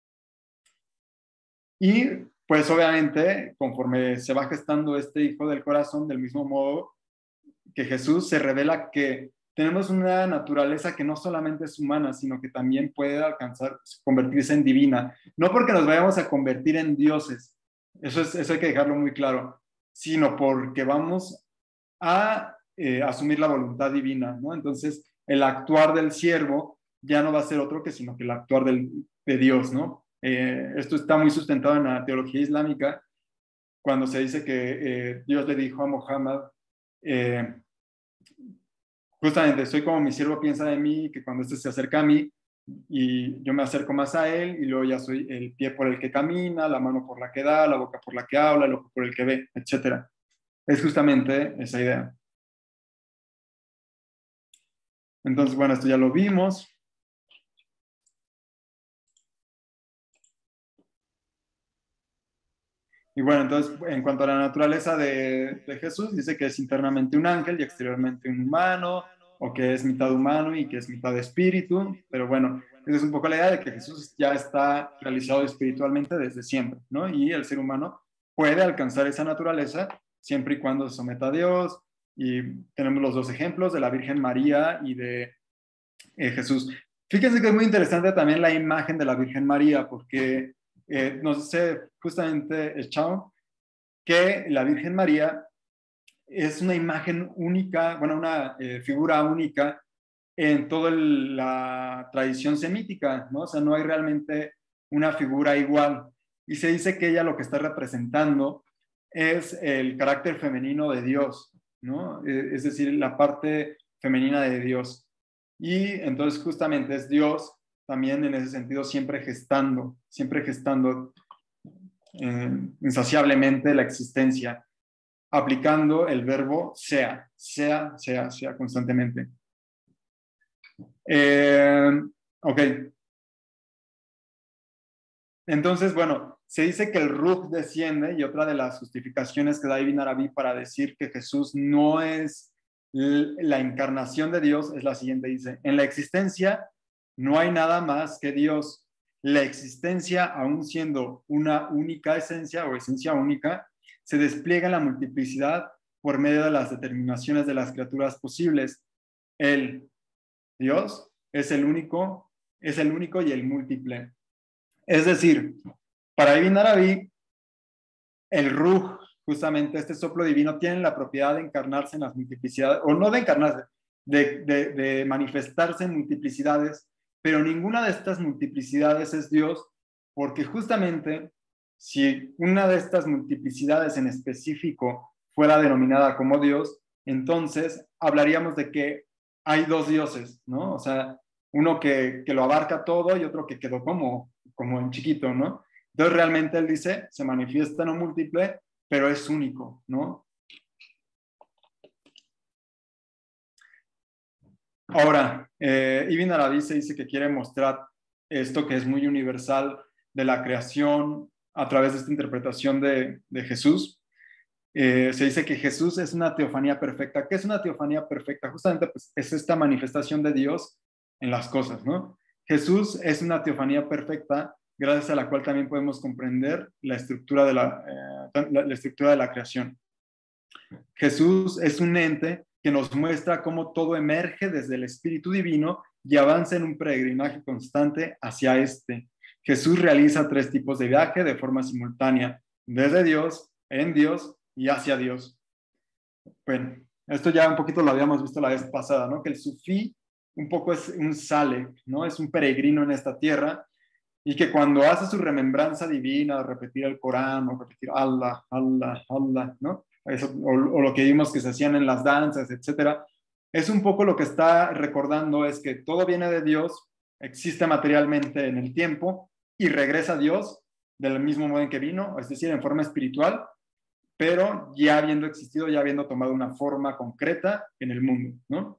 Y pues obviamente, conforme se va gestando este hijo del corazón, del mismo modo que Jesús, se revela que tenemos una naturaleza que no solamente es humana, sino que también puede alcanzar, convertirse en divina. No porque nos vayamos a convertir en dioses, eso, es, eso hay que dejarlo muy claro, sino porque vamos a eh, asumir la voluntad divina, ¿no? Entonces, el actuar del siervo ya no va a ser otro que sino que el actuar del, de Dios, ¿no? Eh, esto está muy sustentado en la teología islámica, cuando se dice que eh, Dios le dijo a Mohammed, eh, justamente, soy como mi siervo piensa de mí, que cuando éste se acerca a mí, y yo me acerco más a él, y luego ya soy el pie por el que camina, la mano por la que da, la boca por la que habla, el ojo por el que ve, etcétera. Es justamente esa idea. Entonces, bueno, esto ya lo vimos. Y bueno, entonces, en cuanto a la naturaleza de, de Jesús, dice que es internamente un ángel y exteriormente un humano, o que es mitad humano y que es mitad espíritu. Pero bueno, esa es un poco la idea de que Jesús ya está realizado espiritualmente desde siempre, ¿no? Y el ser humano puede alcanzar esa naturaleza siempre y cuando se someta a Dios. Y tenemos los dos ejemplos de la Virgen María y de eh, Jesús. Fíjense que es muy interesante también la imagen de la Virgen María, porque eh, nos dice justamente el Chao que la Virgen María es una imagen única, bueno, una eh, figura única en toda el, la tradición semítica, ¿no? O sea, no hay realmente una figura igual. Y se dice que ella lo que está representando es el carácter femenino de Dios, ¿no? Eh, es decir, la parte femenina de Dios. Y entonces justamente es Dios también en ese sentido siempre gestando, siempre gestando eh, insaciablemente la existencia, aplicando el verbo sea, sea, sea, sea constantemente. Eh, ok. Entonces, bueno, se dice que el Ruj desciende, y otra de las justificaciones que da Ibn Arabi para decir que Jesús no es la encarnación de Dios es la siguiente, dice, en la existencia no hay nada más que Dios. La existencia, aún siendo una única esencia o esencia única, se despliega en la multiplicidad por medio de las determinaciones de las criaturas posibles. El Dios es el único, es el único y el múltiple. Es decir, para Ibn Arabi, el Ruj, justamente este soplo divino, tiene la propiedad de encarnarse en las multiplicidades, o no de encarnarse, de, de, de manifestarse en multiplicidades, pero ninguna de estas multiplicidades es Dios, porque justamente si una de estas multiplicidades en específico fuera denominada como Dios, entonces hablaríamos de que hay dos dioses, ¿no? O sea, uno que, que lo abarca todo y otro que quedó como, como en chiquito, ¿no? Entonces realmente él dice, se manifiesta no múltiple, pero es único, ¿no? Ahora, eh, Ibn Arabi se dice que quiere mostrar esto que es muy universal de la creación a través de esta interpretación de, de Jesús. Eh, se dice que Jesús es una teofanía perfecta. ¿Qué es una teofanía perfecta? Justamente pues, es esta manifestación de Dios en las cosas, ¿no? Jesús es una teofanía perfecta, gracias a la cual también podemos comprender la estructura de la, eh, la, la estructura de la creación. Jesús es un ente que nos muestra cómo todo emerge desde el Espíritu Divino y avanza en un peregrinaje constante hacia este. Jesús realiza tres tipos de viaje de forma simultánea, desde Dios, en Dios y hacia Dios. Bueno, esto ya un poquito lo habíamos visto la vez pasada, ¿no? Que el sufí un poco es un sale, ¿no? Es un peregrino en esta tierra y que cuando hace su remembranza divina, repetir el Corán o repetir Allah, Allah, Allah, ¿no? Eso, o, o lo que vimos que se hacían en las danzas, etcétera, es un poco lo que está recordando es que todo viene de Dios, existe materialmente en el tiempo y regresa a Dios del mismo modo en que vino, es decir, en forma espiritual, pero ya habiendo existido, ya habiendo tomado una forma concreta en el mundo, ¿no?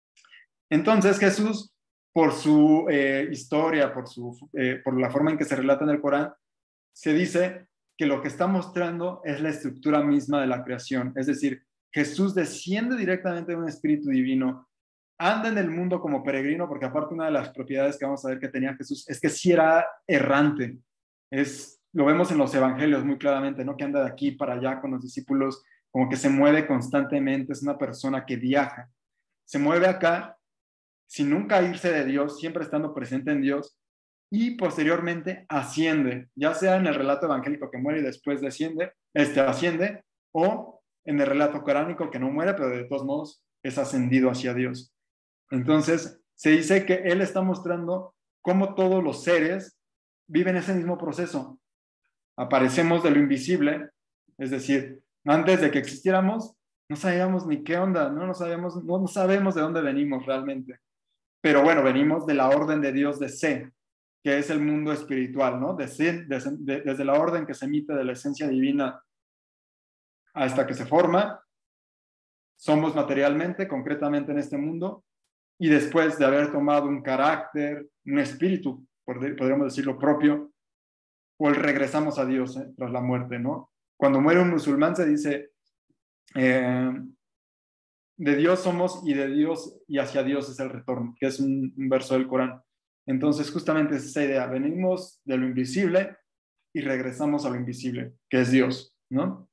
Entonces Jesús, por su eh, historia, por, su, eh, por la forma en que se relata en el Corán, se dice que lo que está mostrando es la estructura misma de la creación. Es decir, Jesús desciende directamente de un espíritu divino, anda en el mundo como peregrino, porque aparte una de las propiedades que vamos a ver que tenía Jesús es que sí era errante. Es, lo vemos en los evangelios muy claramente, ¿no? Que anda de aquí para allá con los discípulos, como que se mueve constantemente, es una persona que viaja. Se mueve acá sin nunca irse de Dios, siempre estando presente en Dios, y posteriormente asciende, ya sea en el relato evangélico que muere y después desciende, este asciende, o en el relato coránico que no muere, pero de todos modos es ascendido hacia Dios. Entonces, se dice que él está mostrando cómo todos los seres viven ese mismo proceso. Aparecemos de lo invisible, es decir, antes de que existiéramos, no sabíamos ni qué onda, no, no, sabíamos, no, no sabemos de dónde venimos realmente. Pero bueno, venimos de la orden de Dios de Se, que es el mundo espiritual, ¿no? De, de, de, desde la orden que se emite de la esencia divina hasta que se forma, somos materialmente, concretamente en este mundo, y después de haber tomado un carácter, un espíritu, podríamos decirlo propio, pues regresamos a Dios ¿eh? tras la muerte, ¿no? Cuando muere un musulmán se dice, eh, de Dios somos y de Dios y hacia Dios es el retorno, que es un, un verso del Corán. Entonces, justamente es esa idea, venimos de lo invisible y regresamos a lo invisible, que es Dios, ¿no?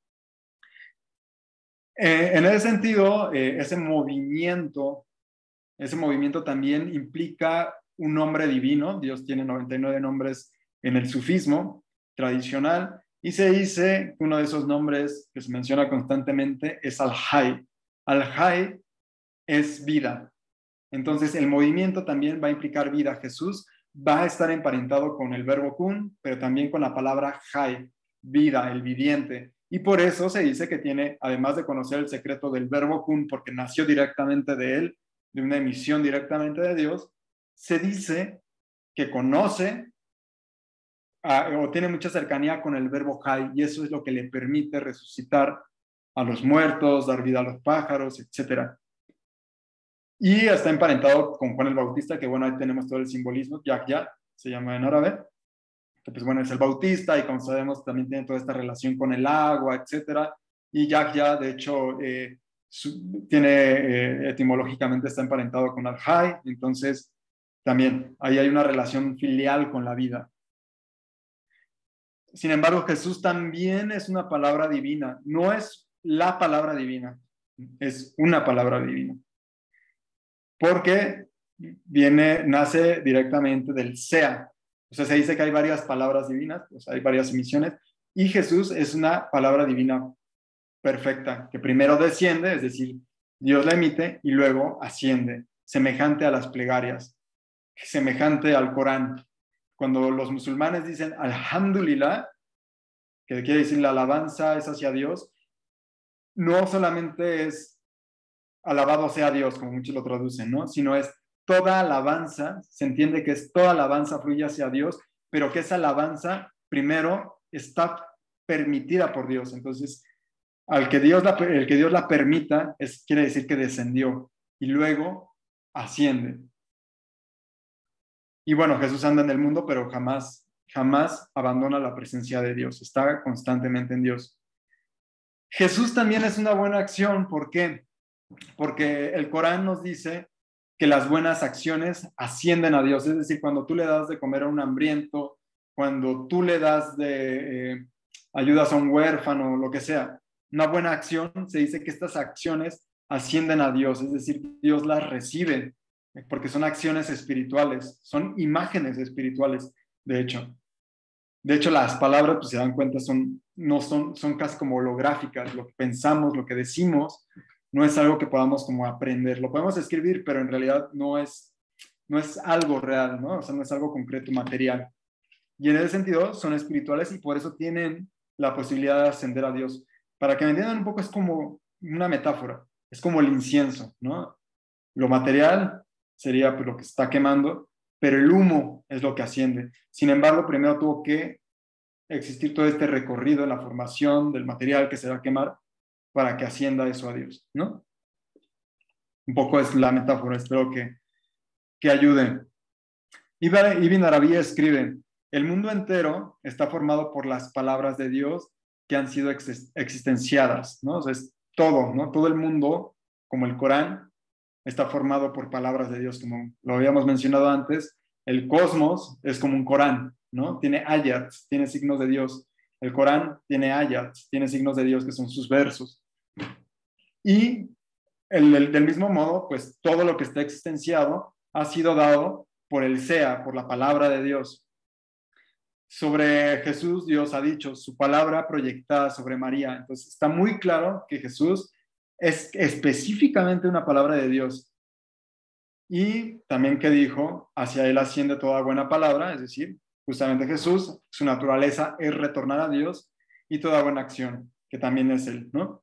Eh, en ese sentido, eh, ese movimiento, ese movimiento también implica un nombre divino. Dios tiene noventa y nueve nombres en el sufismo tradicional, y se dice que uno de esos nombres que se menciona constantemente es Al-Hay. Al-Hay es vida. Entonces, el movimiento también va a implicar vida. Jesús va a estar emparentado con el verbo kun, pero también con la palabra hay, vida, el viviente. Y por eso se dice que tiene, además de conocer el secreto del verbo kun, porque nació directamente de él, de una emisión directamente de Dios, se dice que conoce uh, o tiene mucha cercanía con el verbo hay, y eso es lo que le permite resucitar a los muertos, dar vida a los pájaros, etcétera. Y está emparentado con Juan el Bautista, que bueno, ahí tenemos todo el simbolismo, Yahya, se llama en árabe, que pues bueno, es el Bautista, y como sabemos también tiene toda esta relación con el agua, etcétera. Y Yahya, de hecho, eh, su, tiene, eh, etimológicamente está emparentado con Al-Hay, entonces también ahí hay una relación filial con la vida. Sin embargo, Jesús también es una palabra divina, no es la palabra divina, es una palabra divina. Porque viene, nace directamente del Sea. O sea, se dice que hay varias palabras divinas, o sea, hay varias emisiones, y Jesús es una palabra divina perfecta, que primero desciende, es decir, Dios la emite, y luego asciende, semejante a las plegarias, semejante al Corán. Cuando los musulmanes dicen Alhamdulillah, que quiere decir la alabanza es hacia Dios, no solamente es alabado sea Dios, como muchos lo traducen, ¿no? Sino es toda alabanza, se entiende que es toda alabanza fluye hacia Dios, pero que esa alabanza primero está permitida por Dios. Entonces, al que Dios la, el que Dios la permita, es, quiere decir que descendió. Y luego asciende. Y bueno, Jesús anda en el mundo, pero jamás, jamás abandona la presencia de Dios, está constantemente en Dios. Jesús también es una buena acción, ¿por qué? Porque el Corán nos dice que las buenas acciones ascienden a Dios, es decir, cuando tú le das de comer a un hambriento, cuando tú le das de eh, ayudas a un huérfano, lo que sea, una buena acción, se dice que estas acciones ascienden a Dios, es decir, Dios las recibe, porque son acciones espirituales, son imágenes espirituales, de hecho. De hecho, las palabras, pues se dan cuenta, son, no son, son casi como holográficas, lo que pensamos, lo que decimos, no es algo que podamos como aprender, lo podemos escribir, pero en realidad no es, no es algo real, ¿no? O sea, no es algo concreto, material. Y en ese sentido son espirituales y por eso tienen la posibilidad de ascender a Dios. Para que me entiendan un poco, es como una metáfora, es como el incienso, ¿no? Lo material sería pues, lo que está quemando, pero el humo es lo que asciende. Sin embargo, primero tuvo que existir todo este recorrido en la formación del material que se va a quemar para que ascienda eso a Dios, ¿no? Un poco es la metáfora, espero que, que ayude. Ibn Arabi escribe, el mundo entero está formado por las palabras de Dios que han sido ex existenciadas, ¿no? O sea, es todo, ¿no? Todo el mundo, como el Corán, está formado por palabras de Dios, como lo habíamos mencionado antes. El cosmos es como un Corán, ¿no? Tiene ayats, tiene signos de Dios. El Corán tiene ayats, tiene signos de Dios que son sus versos. Y el, el, del mismo modo, pues todo lo que está existenciado ha sido dado por el Sea, por la palabra de Dios. Sobre Jesús, Dios ha dicho, su palabra proyectada sobre María. Entonces está muy claro que Jesús es específicamente una palabra de Dios. Y también que dijo, hacia él asciende toda buena palabra, es decir, justamente Jesús, su naturaleza es retornar a Dios y toda buena acción, que también es él, ¿no?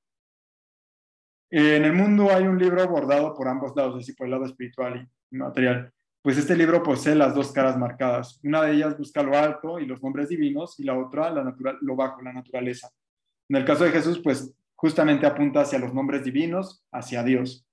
En el mundo hay un libro bordado por ambos lados, es decir, por el lado espiritual y material. Pues este libro posee las dos caras marcadas. Una de ellas busca lo alto y los nombres divinos, y la otra la natural, lo bajo, la naturaleza. En el caso de Jesús, pues justamente apunta hacia los nombres divinos, hacia Dios.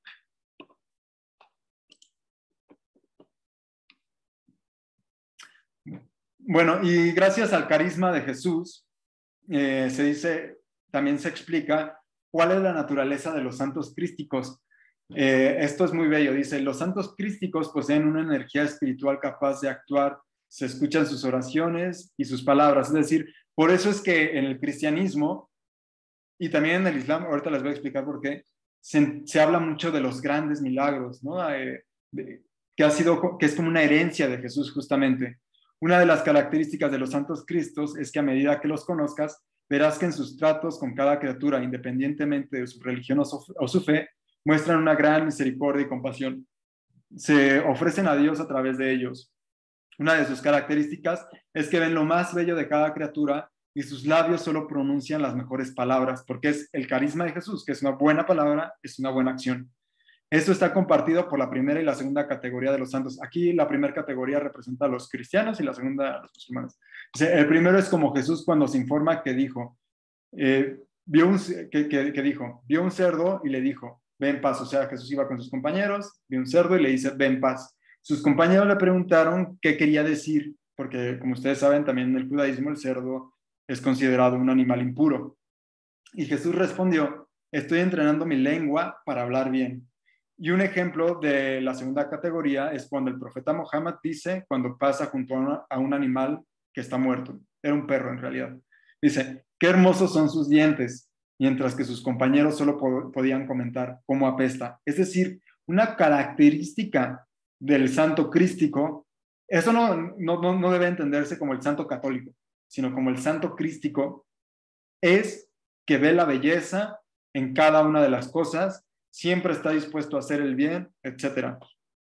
Bueno, y gracias al carisma de Jesús, eh, se dice, también se explica cuál es la naturaleza de los santos crísticos. Eh, esto es muy bello, dice, los santos crísticos poseen una energía espiritual capaz de actuar, se escuchan sus oraciones y sus palabras, es decir, por eso es que en el cristianismo y también en el Islam, ahorita les voy a explicar por qué, se, se habla mucho de los grandes milagros, ¿no? Eh, de, que, ha sido, que es como una herencia de Jesús justamente. Una de las características de los santos cristos es que a medida que los conozcas, verás que en sus tratos con cada criatura, independientemente de su religión o su, o su fe, muestran una gran misericordia y compasión. Se ofrecen a Dios a través de ellos. Una de sus características es que ven lo más bello de cada criatura y sus labios solo pronuncian las mejores palabras, porque es el carisma de Jesús, que es una buena palabra, es una buena acción. Esto está compartido por la primera y la segunda categoría de los santos. Aquí la primera categoría representa a los cristianos y la segunda a los musulmanes. O sea, el primero es como Jesús cuando se informa que dijo, eh, vio un, que, que, que dijo, vio un cerdo y le dijo, ve en paz. O sea, Jesús iba con sus compañeros, vio un cerdo y le dice, ve en paz. Sus compañeros le preguntaron qué quería decir, porque como ustedes saben, también en el judaísmo el cerdo es considerado un animal impuro. Y Jesús respondió, estoy entrenando mi lengua para hablar bien. Y un ejemplo de la segunda categoría es cuando el profeta Muhammad dice, cuando pasa junto a, una, a un animal que está muerto. Era un perro en realidad. Dice, qué hermosos son sus dientes, mientras que sus compañeros solo po podían comentar cómo apesta. Es decir, una característica del santo crístico, eso no, no, no debe entenderse como el santo católico, sino como el santo crístico, es que ve la belleza en cada una de las cosas, siempre está dispuesto a hacer el bien, etcétera.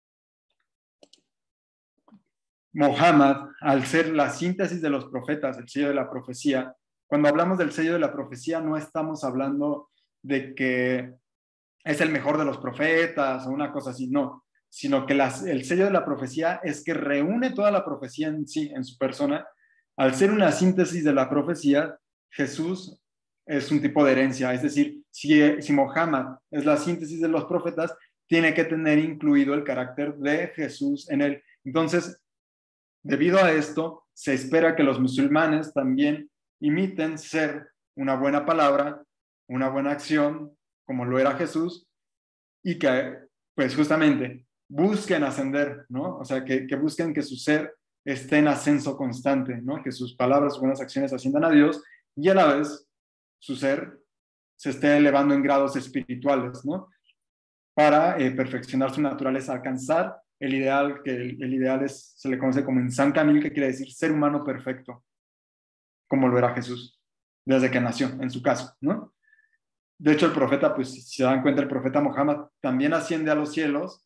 Muhammad, al ser la síntesis de los profetas, el sello de la profecía, cuando hablamos del sello de la profecía no estamos hablando de que es el mejor de los profetas o una cosa así, no, sino que las, el sello de la profecía es que reúne toda la profecía en sí, en su persona. Al ser una síntesis de la profecía, Jesús es un tipo de herencia, es decir, si, si Muhammad es la síntesis de los profetas, tiene que tener incluido el carácter de Jesús en él. Entonces, debido a esto, se espera que los musulmanes también imiten ser una buena palabra, una buena acción, como lo era Jesús, y que, pues justamente, busquen ascender, ¿no? O sea, que, que busquen que su ser esté en ascenso constante, ¿no? Que sus palabras, sus buenas acciones asciendan a Dios, y a la vez su ser se esté elevando en grados espirituales, ¿no? Para eh, perfeccionar su naturaleza, alcanzar el ideal, que el, el ideal es, se le conoce como Insan Kamil, que quiere decir ser humano perfecto, como lo era Jesús, desde que nació, en su caso, ¿no? De hecho, el profeta, pues si se dan cuenta, el profeta Muhammad también asciende a los cielos,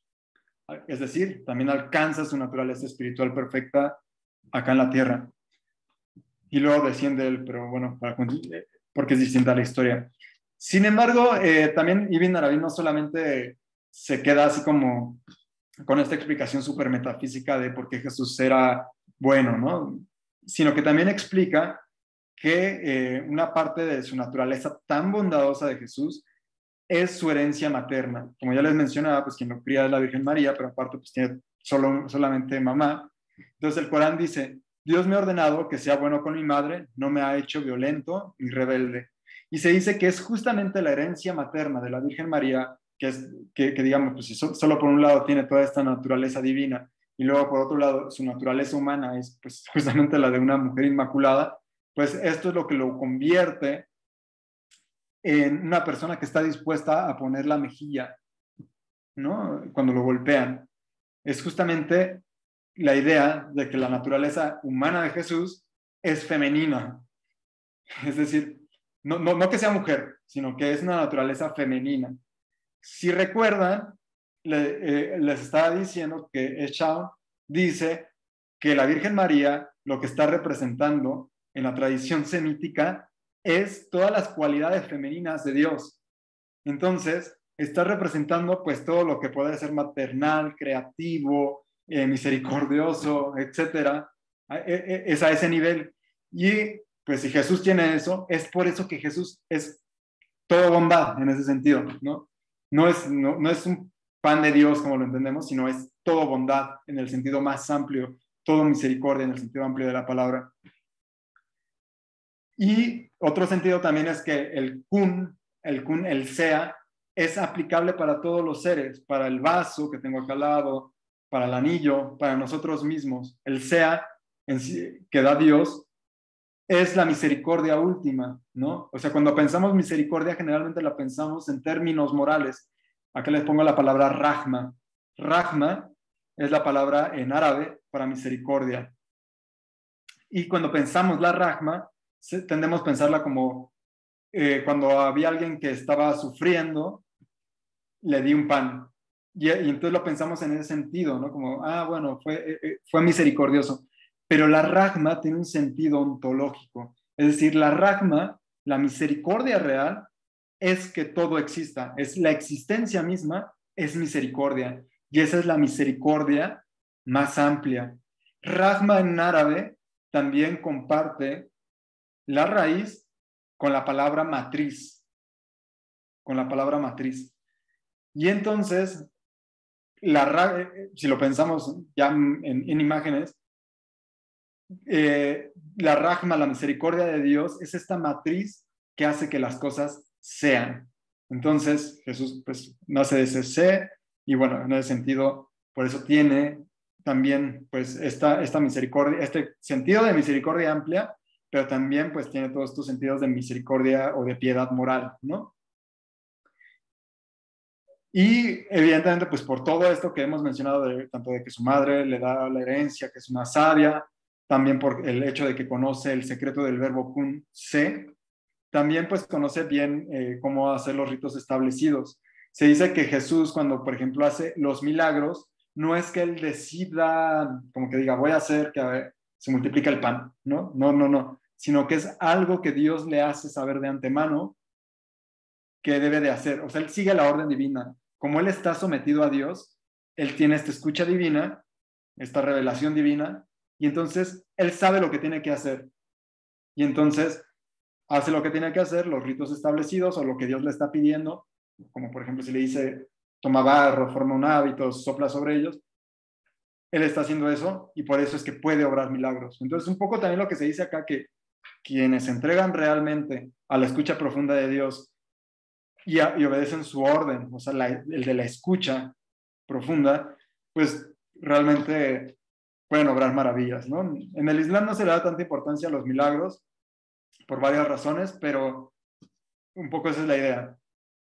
es decir, también alcanza su naturaleza espiritual perfecta acá en la tierra. Y luego desciende él, pero bueno, para, porque es distinta la historia. Sin embargo, eh, también Ibn Arabi no solamente se queda así como con esta explicación súper metafísica de por qué Jesús era bueno, ¿no? Sino que también explica que eh, una parte de su naturaleza tan bondadosa de Jesús es su herencia materna. Como ya les mencionaba, pues quien lo cría es la Virgen María, pero aparte pues tiene solo, solamente mamá. Entonces el Corán dice, Dios me ha ordenado que sea bueno con mi madre, no me ha hecho violento ni rebelde. Y se dice que es justamente la herencia materna de la Virgen María, que, es, que, que digamos, pues solo por un lado tiene toda esta naturaleza divina, y luego por otro lado su naturaleza humana es pues justamente la de una mujer inmaculada, pues esto es lo que lo convierte en una persona que está dispuesta a poner la mejilla, ¿no? Cuando lo golpean. Es justamente la idea de que la naturaleza humana de Jesús es femenina. Es decir, no, no, no que sea mujer, sino que es una naturaleza femenina. Si recuerdan, le, eh, les estaba diciendo que Eshao dice que la Virgen María lo que está representando en la tradición semítica es todas las cualidades femeninas de Dios. Entonces, está representando pues todo lo que puede ser maternal, creativo, eh, misericordioso, etcétera. Es a ese nivel. Y pues si Jesús tiene eso, es por eso que Jesús es todo bondad en ese sentido, ¿no? No es, no, no es un pan de Dios como lo entendemos, sino es todo bondad en el sentido más amplio, todo misericordia en el sentido amplio de la palabra. Y otro sentido también es que el kun, el kun, el sea, es aplicable para todos los seres, para el vaso que tengo acá al lado, para el anillo, para nosotros mismos. El sea en sí, que da Dios es la misericordia última, ¿no? O sea, cuando pensamos misericordia, generalmente la pensamos en términos morales. Acá les pongo la palabra rahma. Rahma es la palabra en árabe para misericordia. Y cuando pensamos la rahma, tendemos a pensarla como eh, cuando había alguien que estaba sufriendo, le di un pan. Y, y entonces lo pensamos en ese sentido, ¿no? Como, ah, bueno, fue, eh, fue misericordioso. Pero la rahma tiene un sentido ontológico. Es decir, la rahma, la misericordia real, es que todo exista. Es la existencia misma, es misericordia. Y esa es la misericordia más amplia. Rahma en árabe también comparte la raíz con la palabra matriz. Con la palabra matriz. Y entonces, la, si lo pensamos ya en, en imágenes, Eh, la rahma, la misericordia de Dios, es esta matriz que hace que las cosas sean. Entonces, Jesús pues nace de ese ser y bueno, en ese sentido, por eso tiene también pues esta, esta misericordia, este sentido de misericordia amplia, pero también pues tiene todos estos sentidos de misericordia o de piedad moral, ¿no? Y evidentemente pues por todo esto que hemos mencionado, de, tanto de que su madre le da la herencia, que es una sabia, también por el hecho de que conoce el secreto del verbo kun se, también pues conoce bien eh, cómo hacer los ritos establecidos. Se dice que Jesús cuando por ejemplo hace los milagros, no es que él decida, como que diga voy a hacer que a ver, se multiplica el pan, ¿no? No, no, no, sino que es algo que Dios le hace saber de antemano que debe de hacer. O sea, él sigue la orden divina. Como él está sometido a Dios, él tiene esta escucha divina, esta revelación divina, y entonces él sabe lo que tiene que hacer. Y entonces hace lo que tiene que hacer, los ritos establecidos o lo que Dios le está pidiendo, como por ejemplo si le dice, toma barro, forma un hábito, sopla sobre ellos. Él está haciendo eso y por eso es que puede obrar milagros. Entonces, un poco también lo que se dice acá, que quienes se entregan realmente a la escucha profunda de Dios y, a, y obedecen su orden, o sea, la, el de la escucha profunda, pues realmente pueden obrar maravillas, ¿no? En el Islam no se le da tanta importancia a los milagros por varias razones, pero un poco esa es la idea.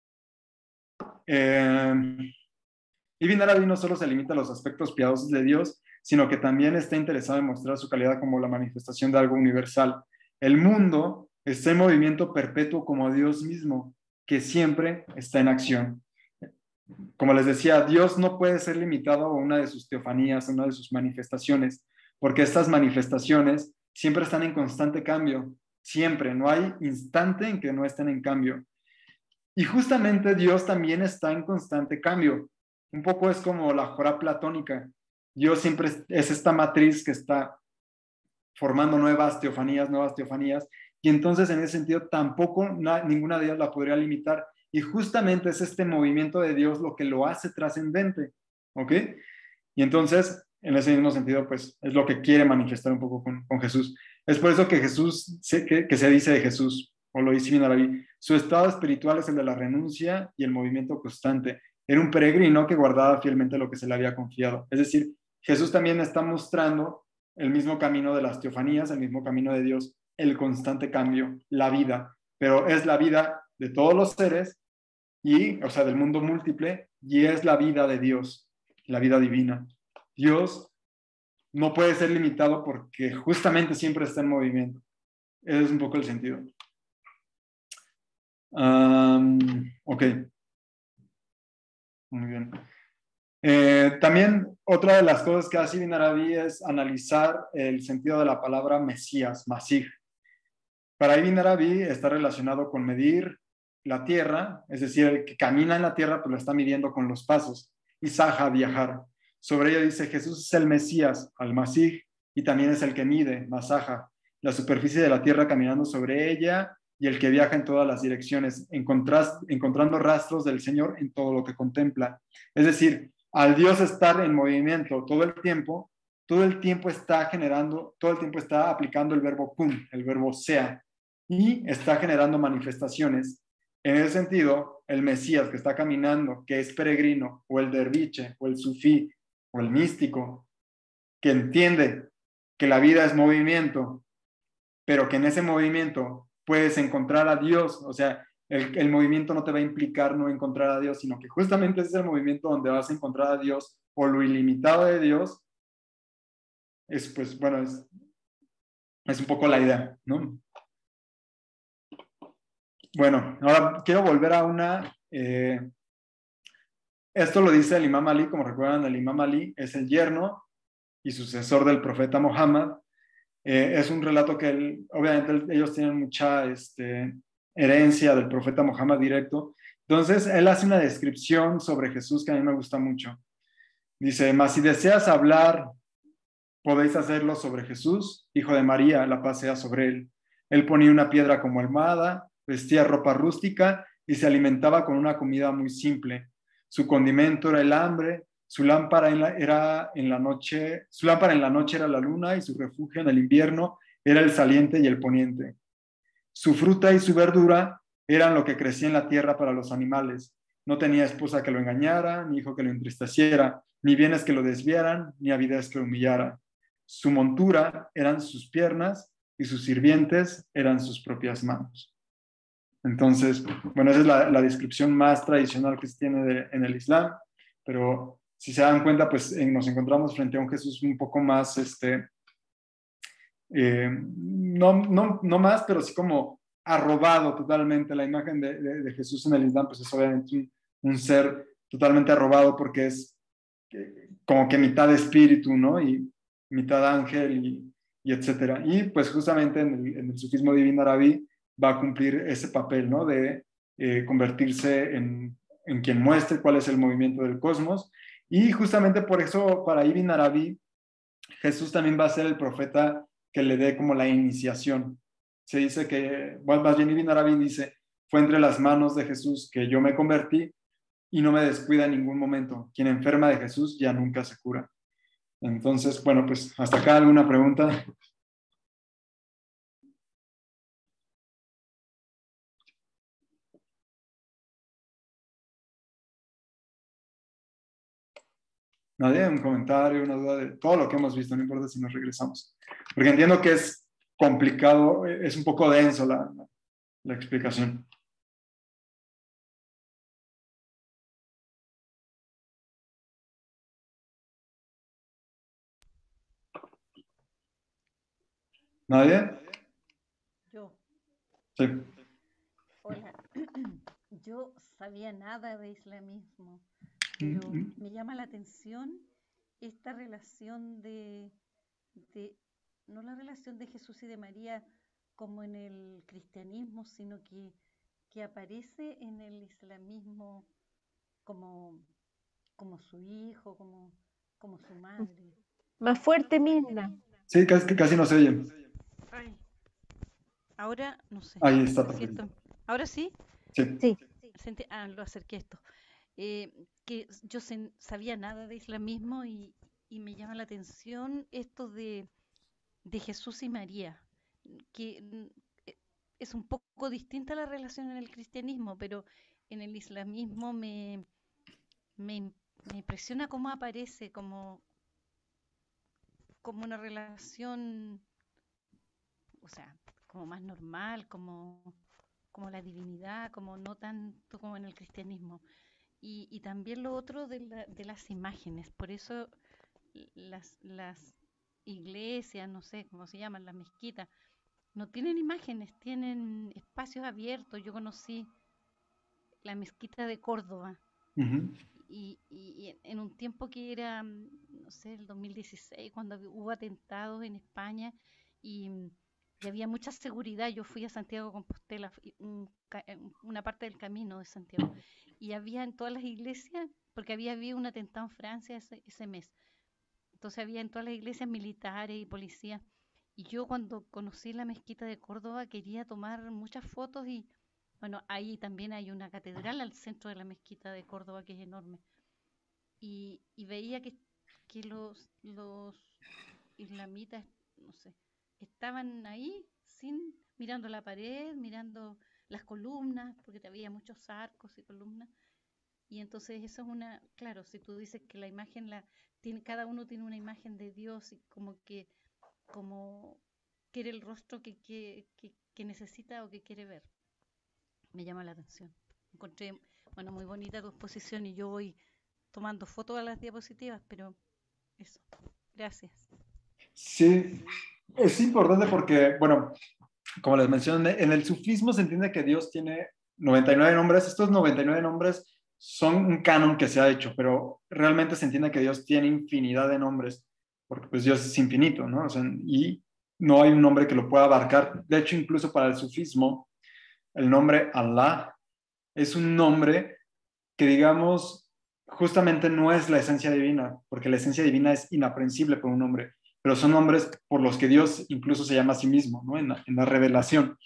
Eh, Ibn Arabi no solo se limita a los aspectos piadosos de Dios, sino que también está interesado en mostrar su calidad como la manifestación de algo universal. El mundo está en movimiento perpetuo como Dios mismo, que siempre está en acción. Como les decía, Dios no puede ser limitado a una de sus teofanías, a una de sus manifestaciones, porque estas manifestaciones siempre están en constante cambio, siempre, no hay instante en que no estén en cambio. Y justamente Dios también está en constante cambio. Un poco es como la Jorá platónica. Dios siempre es, es esta matriz que está formando nuevas teofanías, nuevas teofanías, y entonces en ese sentido tampoco na, ninguna de ellas la podría limitar. Y justamente es este movimiento de Dios lo que lo hace trascendente, ¿ok? Y entonces, en ese mismo sentido, pues es lo que quiere manifestar un poco con, con Jesús. Es por eso que Jesús, que, que se dice de Jesús, o lo dice Ibn Arabi, su estado espiritual es el de la renuncia y el movimiento constante. Era un peregrino que guardaba fielmente lo que se le había confiado. Es decir, Jesús también está mostrando el mismo camino de las teofanías, el mismo camino de Dios, el constante cambio, la vida, pero es la vida de todos los seres, y, o sea, del mundo múltiple, y es la vida de Dios, la vida divina. Dios no puede ser limitado porque justamente siempre está en movimiento. Ese es un poco el sentido. Um, ok. Muy bien. Eh, también otra de las cosas que hace Ibn Arabi es analizar el sentido de la palabra Mesías, Masih. Para Ibn Arabi está relacionado con medir la tierra, es decir, el que camina en la tierra, pero lo está midiendo con los pasos. Y Saja, viajar. Sobre ello dice, Jesús es el Mesías, al-Masih, y también es el que mide, Masaja, la superficie de la tierra caminando sobre ella, y el que viaja en todas las direcciones, encontrando rastros del Señor en todo lo que contempla. Es decir, al Dios estar en movimiento todo el tiempo, todo el tiempo está generando, todo el tiempo está aplicando el verbo kun, el verbo sea, y está generando manifestaciones. En ese sentido, el Mesías que está caminando, que es peregrino, o el derviche, o el sufí, o el místico, que entiende que la vida es movimiento, pero que en ese movimiento puedes encontrar a Dios, o sea, el, el movimiento no te va a implicar no encontrar a Dios, sino que justamente ese es el movimiento donde vas a encontrar a Dios, o lo ilimitado de Dios, es pues, bueno, es, es un poco la idea, ¿no? Bueno, ahora quiero volver a una, eh, esto lo dice el Imam Ali, como recuerdan, el Imam Ali es el yerno y sucesor del profeta Muhammad. Eh, es un relato que él, obviamente ellos tienen mucha este, herencia del profeta Muhammad directo. Entonces, él hace una descripción sobre Jesús que a mí me gusta mucho. Dice, mas si deseas hablar, podéis hacerlo sobre Jesús, hijo de María, la paz sea sobre él. Él ponía una piedra como almohada, vestía ropa rústica y se alimentaba con una comida muy simple. Su condimento era el hambre, su lámpara en la, era en la noche, su lámpara en la noche era la luna y su refugio en el invierno era el saliente y el poniente. Su fruta y su verdura eran lo que crecía en la tierra para los animales. No tenía esposa que lo engañara, ni hijo que lo entristeciera, ni bienes que lo desviaran, ni avidez que lo humillara. Su montura eran sus piernas y sus sirvientes eran sus propias manos. Entonces, bueno, esa es la, la descripción más tradicional que se tiene de, en el Islam, pero si se dan cuenta, pues eh, nos encontramos frente a un Jesús un poco más, este, eh, no, no, no más, pero sí como arrobado totalmente. La imagen de, de, de Jesús en el Islam, pues es obviamente un, un ser totalmente arrobado porque es eh, como que mitad espíritu, ¿no? Y mitad ángel y, y etcétera. Y pues justamente en el, en el sufismo de Ibn Arabi va a cumplir ese papel, ¿no? De eh, convertirse en, en quien muestre cuál es el movimiento del cosmos. Y justamente por eso, para Ibn Arabi, Jesús también va a ser el profeta que le dé como la iniciación. Se dice que, bueno, más bien Ibn Arabi dice, fue entre las manos de Jesús que yo me convertí, y no me descuida en ningún momento. Quien enferma de Jesús ya nunca se cura. Entonces, bueno, pues hasta acá alguna pregunta. ¿Nadie? ¿Un comentario, una duda de todo lo que hemos visto? No importa si nos regresamos. Porque entiendo que es complicado, es un poco denso la, la, la explicación. ¿Nadie? Yo. Sí. Hola. Yo sabía nada de islamismo, pero me llama la atención esta relación de, de, no la relación de Jesús y de María como en el cristianismo, sino que, que aparece en el islamismo como, como su hijo, como, como su madre. Más fuerte, Mirna. Sí, casi, casi no se oye. Ay. Ahora, no sé. Ahí está. No sé si esto... ¿Ahora sí? Sí. Sí. Ah, lo acerqué esto. Eh, que yo se, sabía nada de islamismo y, y me llama la atención esto de, de Jesús y María, que es un poco distinta la relación en el cristianismo, pero en el islamismo me, me, me impresiona cómo aparece como, como una relación, o sea, como más normal, como, como la divinidad, como no tanto como en el cristianismo. Y, y también lo otro de, la, de las imágenes, por eso las, las iglesias, no sé cómo se llaman, las mezquitas, no tienen imágenes, tienen espacios abiertos. Yo conocí la mezquita de Córdoba uh-huh. y, y, y en un tiempo que era, no sé, el dos mil dieciséis, cuando hubo atentados en España y, y había mucha seguridad. Yo fui a Santiago de Compostela, un, una parte del camino de Santiago, y había en todas las iglesias, porque había habido un atentado en Francia ese, ese mes, entonces había en todas las iglesias militares y policías. Y yo cuando conocí la mezquita de Córdoba quería tomar muchas fotos y, bueno, ahí también hay una catedral al centro de la mezquita de Córdoba que es enorme. Y, y veía que, que los, los islamitas, no sé, estaban ahí sin mirando la pared, mirando las columnas, porque había muchos arcos y columnas. Y entonces eso es una, claro, si tú dices que la imagen, la tiene, cada uno tiene una imagen de Dios y como que como quiere el rostro que, que, que, que necesita o que quiere ver. Me llama la atención. Encontré, bueno, muy bonita tu exposición y yo voy tomando fotos a las diapositivas, pero eso. Gracias. Sí, es importante porque, bueno, como les mencioné, en el sufismo se entiende que Dios tiene noventa y nueve nombres. Estos noventa y nueve nombres son un canon que se ha hecho, pero realmente se entiende que Dios tiene infinidad de nombres, porque pues Dios es infinito, ¿no? O sea, y no hay un nombre que lo pueda abarcar. De hecho, incluso para el sufismo, el nombre Allah es un nombre que, digamos, justamente no es la esencia divina, porque la esencia divina es inaprensible por un nombre, pero son nombres por los que Dios incluso se llama a sí mismo, ¿no? En la, en la revelación.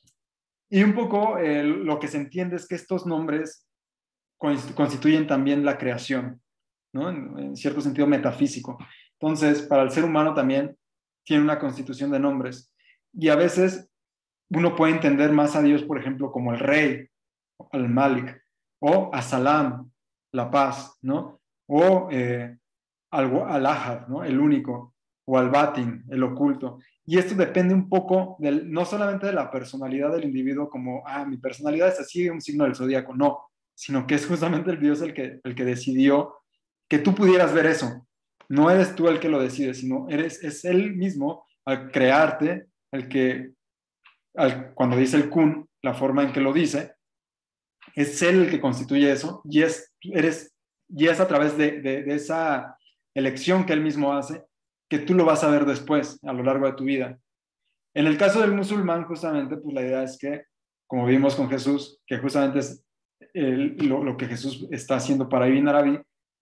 Y un poco eh, lo que se entiende es que estos nombres constituyen también la creación, ¿no? En, en cierto sentido metafísico. Entonces, para el ser humano también tiene una constitución de nombres. Y a veces uno puede entender más a Dios, por ejemplo, como el Rey, al Malik, o a Salam, la paz, ¿no? O eh, al, al Ahad, ¿no? El único, o al Batin, el oculto. Y esto depende un poco del, no solamente de la personalidad del individuo, como, ah, mi personalidad es así, un signo del zodíaco, no, sino que es justamente el Dios el que, el que decidió que tú pudieras ver eso. No eres tú el que lo decide, sino eres, es Él mismo al crearte, el que, al, cuando dice el kun, la forma en que lo dice, es Él el que constituye eso, y es, eres, y es a través de, de, de esa elección que Él mismo hace, que tú lo vas a ver después, a lo largo de tu vida. En el caso del musulmán, justamente, pues la idea es que, como vimos con Jesús, que justamente es el, lo, lo que Jesús está haciendo para Ibn Arabi,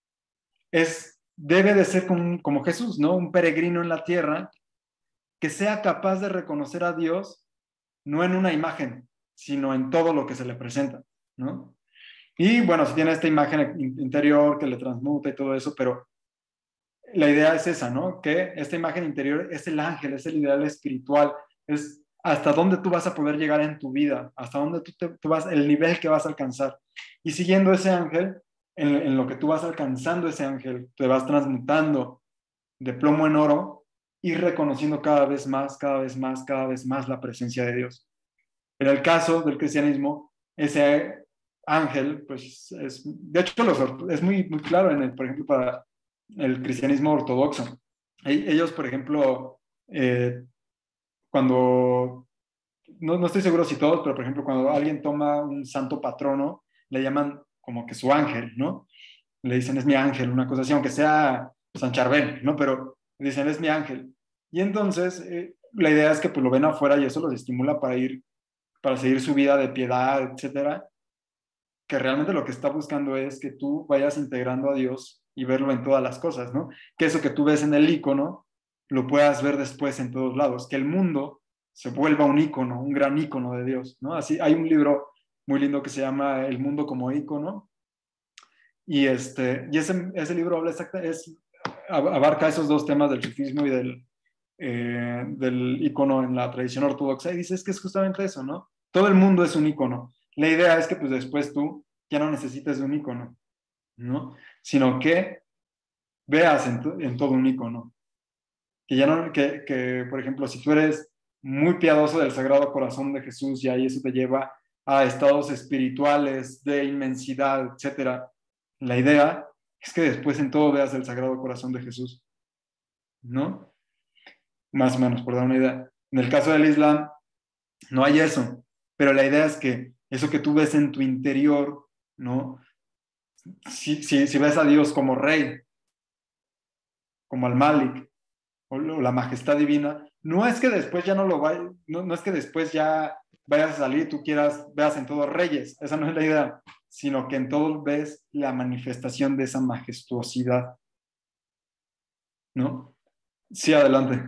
es, debe de ser como, como Jesús, ¿no? Un peregrino en la tierra que sea capaz de reconocer a Dios no en una imagen, sino en todo lo que se le presenta, ¿no? Y bueno, si tiene esta imagen interior que le transmuta y todo eso, pero la idea es esa, ¿no? Que esta imagen interior es el ángel, es el ideal espiritual, es hasta dónde tú vas a poder llegar en tu vida, hasta dónde tú, te, tú vas, el nivel que vas a alcanzar. Y siguiendo ese ángel, en, en lo que tú vas alcanzando ese ángel, te vas transmutando de plomo en oro y reconociendo cada vez más, cada vez más, cada vez más la presencia de Dios. En el caso del cristianismo, ese ángel, pues es, de hecho los, es muy, muy claro, en el, por ejemplo, para el cristianismo ortodoxo. Ellos, por ejemplo, eh, cuando, no, no estoy seguro si todos, pero por ejemplo, cuando alguien toma un santo patrono, le llaman como que su ángel, ¿no? Le dicen, es mi ángel, una cosa así, aunque sea San Charbel, ¿no? Pero dicen, es mi ángel. Y entonces, eh, la idea es que pues lo ven afuera y eso los estimula para ir, para seguir su vida de piedad, etcétera, que realmente lo que está buscando es que tú vayas integrando a Dios y verlo en todas las cosas, ¿no? Que eso que tú ves en el ícono, lo puedas ver después en todos lados, que el mundo se vuelva un ícono, un gran ícono de Dios, ¿no? Así, hay un libro muy lindo que se llama El mundo como ícono, y, este, y ese, ese libro habla exacta, es, abarca esos dos temas del sufismo y del, eh, del ícono en la tradición ortodoxa, y dice, es que es justamente eso, ¿no? Todo el mundo es un ícono. La idea es que pues después tú ya no necesites de un ícono, ¿no? Sino que veas en, to, en todo un ícono. Que ya no, que, que, por ejemplo, si tú eres muy piadoso del Sagrado Corazón de Jesús y ahí eso te lleva a estados espirituales de inmensidad, etcétera. La idea es que después en todo veas el Sagrado Corazón de Jesús, ¿no? Más o menos, por dar una idea. En el caso del Islam, no hay eso, pero la idea es que eso que tú ves en tu interior, ¿no? Si, si, si ves a Dios como rey, como al Malik, o la majestad divina, no es que después ya no lo vaya, no, no es que después ya vayas a salir y tú quieras, veas en todos reyes, esa no es la idea, sino que en todos ves la manifestación de esa majestuosidad, ¿no? Sí, adelante.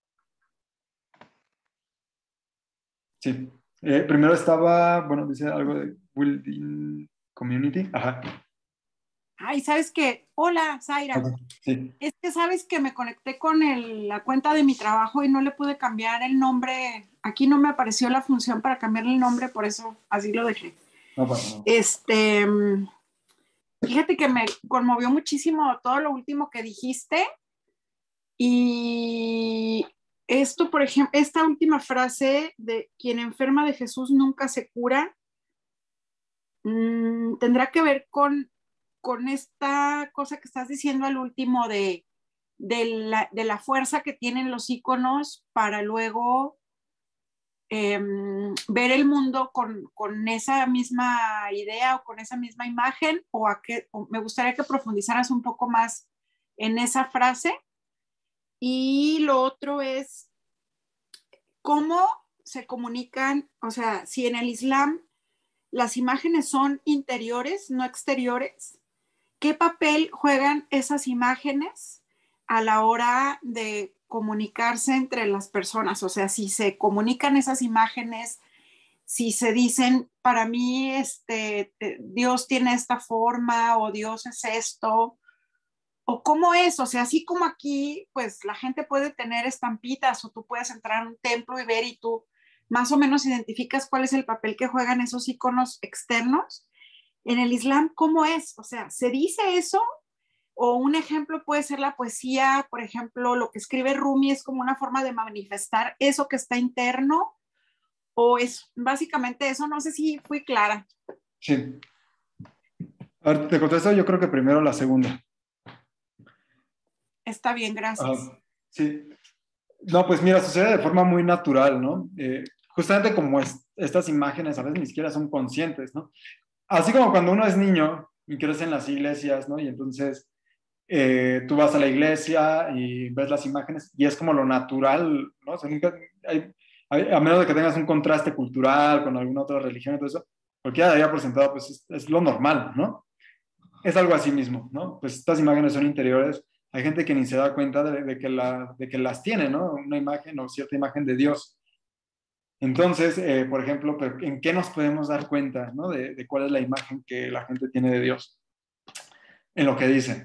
Sí. Eh, primero estaba, bueno, dice algo de building community. Ajá. Ay, ¿sabes qué? Hola, Zaira. Okay. Sí. Es que sabes que me conecté con el, la cuenta de mi trabajo y no le pude cambiar el nombre. Aquí no me apareció la función para cambiarle el nombre, por eso así lo dejé. No pasa nada. Este, fíjate que me conmovió muchísimo todo lo último que dijiste. Y esto, por ejemplo, esta última frase de quien enferma de Jesús nunca se cura, mmm, tendrá que ver con, con esta cosa que estás diciendo al último de, de, la, de la fuerza que tienen los íconos para luego eh, ver el mundo con, con esa misma idea o con esa misma imagen, o, a que, o me gustaría que profundizaras un poco más en esa frase. Y lo otro es cómo se comunican, o sea, si en el Islam las imágenes son interiores, no exteriores, ¿qué papel juegan esas imágenes a la hora de comunicarse entre las personas? O sea, si se comunican esas imágenes, si se dicen, para mí, este, Dios tiene esta forma o Dios es esto, o cómo es, o sea, así como aquí, pues la gente puede tener estampitas o tú puedes entrar a un templo y ver y tú más o menos identificas cuál es el papel que juegan esos iconos externos. En el Islam, ¿cómo es? O sea, ¿se dice eso? O un ejemplo puede ser la poesía, por ejemplo, lo que escribe Rumi es como una forma de manifestar eso que está interno, o es básicamente eso, no sé si fui clara. Sí. A ver, te contesto, yo creo que primero la segunda. Está bien, gracias. Uh, sí. No, pues mira, sucede de forma muy natural, ¿no? Eh, justamente como es, estas imágenes a veces ni siquiera son conscientes, ¿no? Así como cuando uno es niño y crece en las iglesias, ¿no? Y entonces eh, tú vas a la iglesia y ves las imágenes y es como lo natural, ¿no? O sea, nunca hay, hay, a menos de que tengas un contraste cultural con alguna otra religión y todo eso, cualquiera daría por sentado, pues es, es lo normal, ¿no? Es algo así mismo, ¿no? Pues estas imágenes son interiores. Hay gente que ni se da cuenta de, de, que, la, de que las tiene, ¿no? Una imagen o cierta imagen de Dios. Entonces, eh, por ejemplo, ¿en qué nos podemos dar cuenta, ¿no? de, de cuál es la imagen que la gente tiene de Dios? En lo que dice.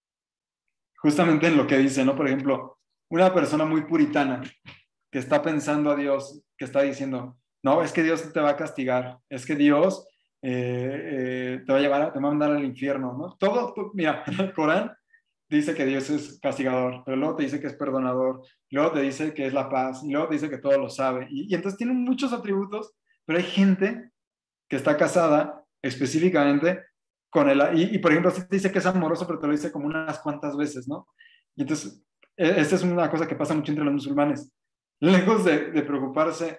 Justamente en lo que dice, ¿no? Por ejemplo, una persona muy puritana que está pensando a Dios, que está diciendo, no, es que Dios te va a castigar, es que Dios eh, eh, te va a llevar, a, te va a mandar al infierno, ¿no? Todo, todo, mira, en el Corán dice que Dios es castigador, pero luego te dice que es perdonador, luego te dice que es la paz, y luego te dice que todo lo sabe. Y, y entonces tiene muchos atributos, pero hay gente que está casada específicamente con él. Y, y por ejemplo, sí te dice que es amoroso, pero te lo dice como unas cuantas veces, ¿no? Y entonces, esta es una cosa que pasa mucho entre los musulmanes. Lejos de, de preocuparse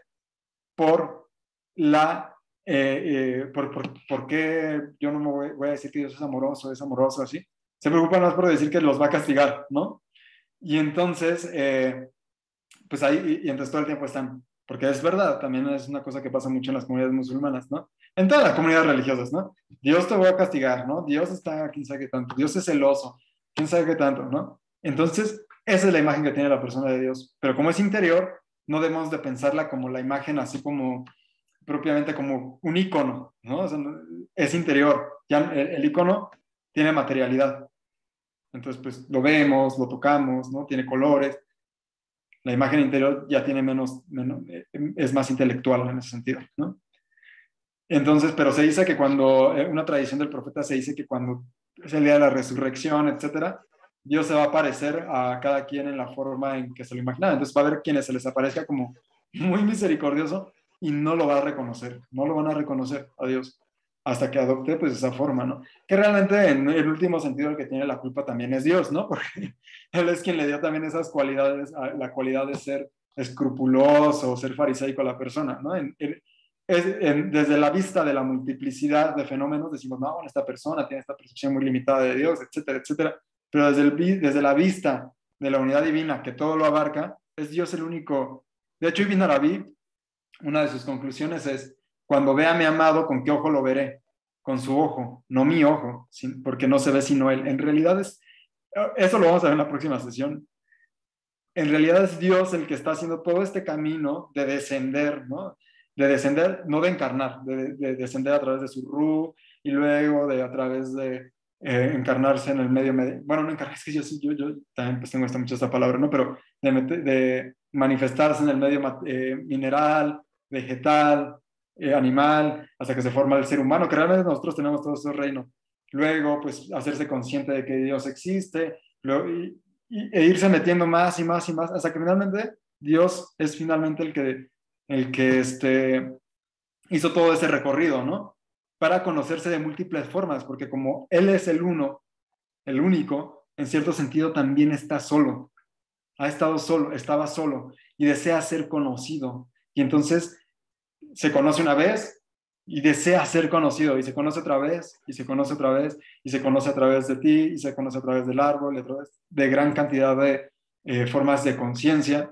por la... Eh, eh, por, por, por qué yo no me voy, voy a decir que Dios es amoroso, es amoroso, así. Se preocupan más por decir que los va a castigar, ¿no? Y entonces, eh, pues ahí, y, y entonces todo el tiempo están, porque es verdad, también es una cosa que pasa mucho en las comunidades musulmanas, ¿no? En todas las comunidades religiosas, ¿no? Dios te va a castigar, ¿no? Dios está, quién sabe qué tanto, Dios es celoso, quién sabe qué tanto, ¿no? Entonces, esa es la imagen que tiene la persona de Dios, pero como es interior, no debemos de pensarla como la imagen así como, propiamente como un icono, ¿no? O sea, es interior, ya el, el icono tiene materialidad, entonces pues lo vemos, lo tocamos, ¿no? Tiene colores. La imagen interior ya tiene menos, menos, es más intelectual en ese sentido, ¿no? Entonces, pero se dice que cuando, una tradición del profeta se dice que cuando es el día de la resurrección, etcétera, Dios se va a aparecer a cada quien en la forma en que se lo imaginaba. Entonces va a haber quienes se les aparezca como muy misericordioso y no lo va a reconocer, no lo van a reconocer a Dios hasta que adopte pues esa forma, ¿no? Que realmente en el último sentido el que tiene la culpa también es Dios, ¿no? Porque Él es quien le dio también esas cualidades, la cualidad de ser escrupuloso, ser fariseico a la persona, ¿no? En, en, es, en, desde la vista de la multiplicidad de fenómenos decimos, no, esta persona tiene esta percepción muy limitada de Dios, etcétera, etcétera. Pero desde, el, desde la vista de la unidad divina que todo lo abarca, es Dios el único. De hecho, Ibn Arabi, una de sus conclusiones es, cuando vea a mi amado, ¿con qué ojo lo veré? Con su ojo, no mi ojo, porque no se ve sino él. En realidad es, eso lo vamos a ver en la próxima sesión, en realidad es Dios el que está haciendo todo este camino de descender, ¿no? De descender, no de encarnar, de, de descender a través de su Ruh y luego de a través de eh, encarnarse en el medio, medio, bueno, no encarnar, es que yo, yo, yo también pues tengo esta, mucho esta palabra, ¿no? Pero de, de manifestarse en el medio eh, mineral, vegetal, eh, animal, hasta que se forma el ser humano, que realmente nosotros tenemos todo ese reino. Luego, pues, hacerse consciente de que Dios existe, luego, y, y, e irse metiendo más y más y más, hasta que finalmente Dios es finalmente el que, el que este, hizo todo ese recorrido, ¿no? Para conocerse de múltiples formas, porque como Él es el uno, el único, en cierto sentido también está solo, ha estado solo, estaba solo, y desea ser conocido, y entonces se conoce una vez, y desea ser conocido, y se conoce otra vez, y se conoce otra vez, y se conoce a través de ti, y se conoce a través del árbol, y a través de gran cantidad de eh, formas de conciencia,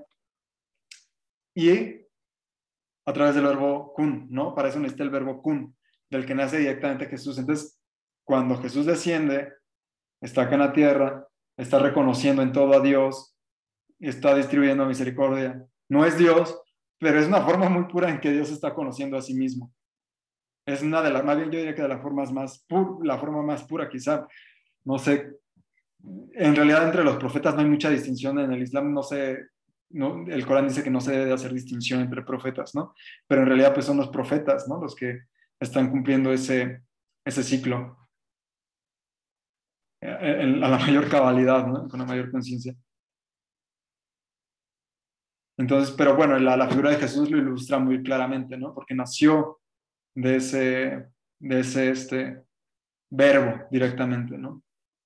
y a través del verbo kun, ¿no? Para eso necesita el verbo kun, del que nace directamente Jesús. Entonces, cuando Jesús desciende, está acá en la tierra, está reconociendo en todo a Dios, está distribuyendo misericordia. No es Dios, pero es una forma muy pura en que Dios está conociendo a sí mismo. Es una de las, más bien yo diría que de las formas más pur, la forma más pura quizá, no sé, en realidad entre los profetas no hay mucha distinción, en el Islam no sé, no, el Corán dice que no se debe hacer distinción entre profetas, ¿no? Pero en realidad pues son los profetas, ¿no? Los que están cumpliendo ese, ese ciclo a la mayor cabalidad, ¿no? Con la mayor conciencia. Entonces, pero bueno, la, la figura de Jesús lo ilustra muy claramente, ¿no? Porque nació de ese, de ese este, verbo directamente, ¿no?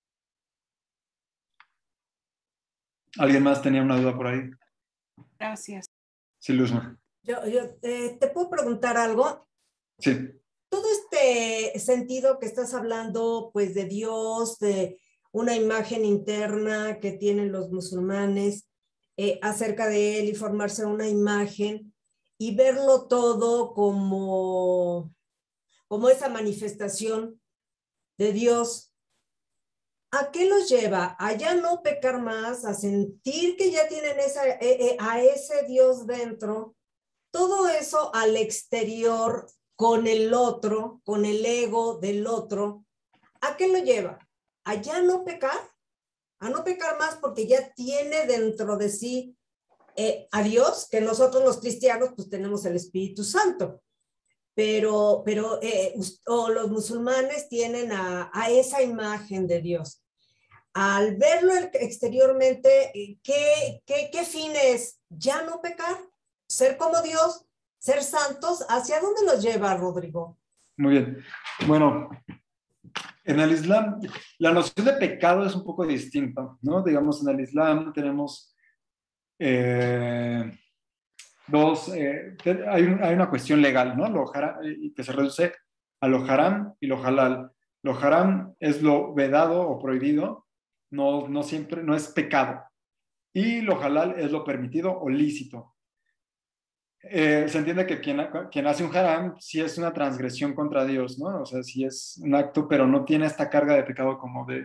¿Alguien más tenía una duda por ahí? Gracias. Sí, Luzma. Yo, yo eh, ¿te puedo preguntar algo? Sí. Todo este sentido que estás hablando, pues, de Dios, de una imagen interna que tienen los musulmanes eh, acerca de él y formarse una imagen y verlo todo como, como esa manifestación de Dios, ¿a qué los lleva? ¿A ya no pecar más? ¿A sentir que ya tienen esa, eh, eh, a ese Dios dentro? todo eso al exterior con el otro, con el ego del otro, ¿a qué lo lleva? ¿A ya no pecar? A no pecar más porque ya tiene dentro de sí eh, a Dios, que nosotros los cristianos pues tenemos el Espíritu Santo, pero, pero eh, o los musulmanes tienen a, a esa imagen de Dios. Al verlo exteriormente, ¿qué, qué, qué fin es? ¿Ya no pecar? ¿Ser como Dios? ¿Ser santos? ¿Hacia dónde los lleva, Rodrigo? Muy bien. Bueno, en el Islam, la noción de pecado es un poco distinta, ¿no? Digamos, en el Islam tenemos eh, dos, eh, hay, un, hay una cuestión legal, ¿no? Lo haram, que se reduce a lo haram y lo halal. Lo haram es lo vedado o prohibido, no, no siempre, no es pecado. Y lo halal es lo permitido o lícito. Eh, se entiende que quien, quien hace un haram sí es una transgresión contra Dios, ¿no? O sea, sí es un acto, pero no tiene esta carga de pecado como de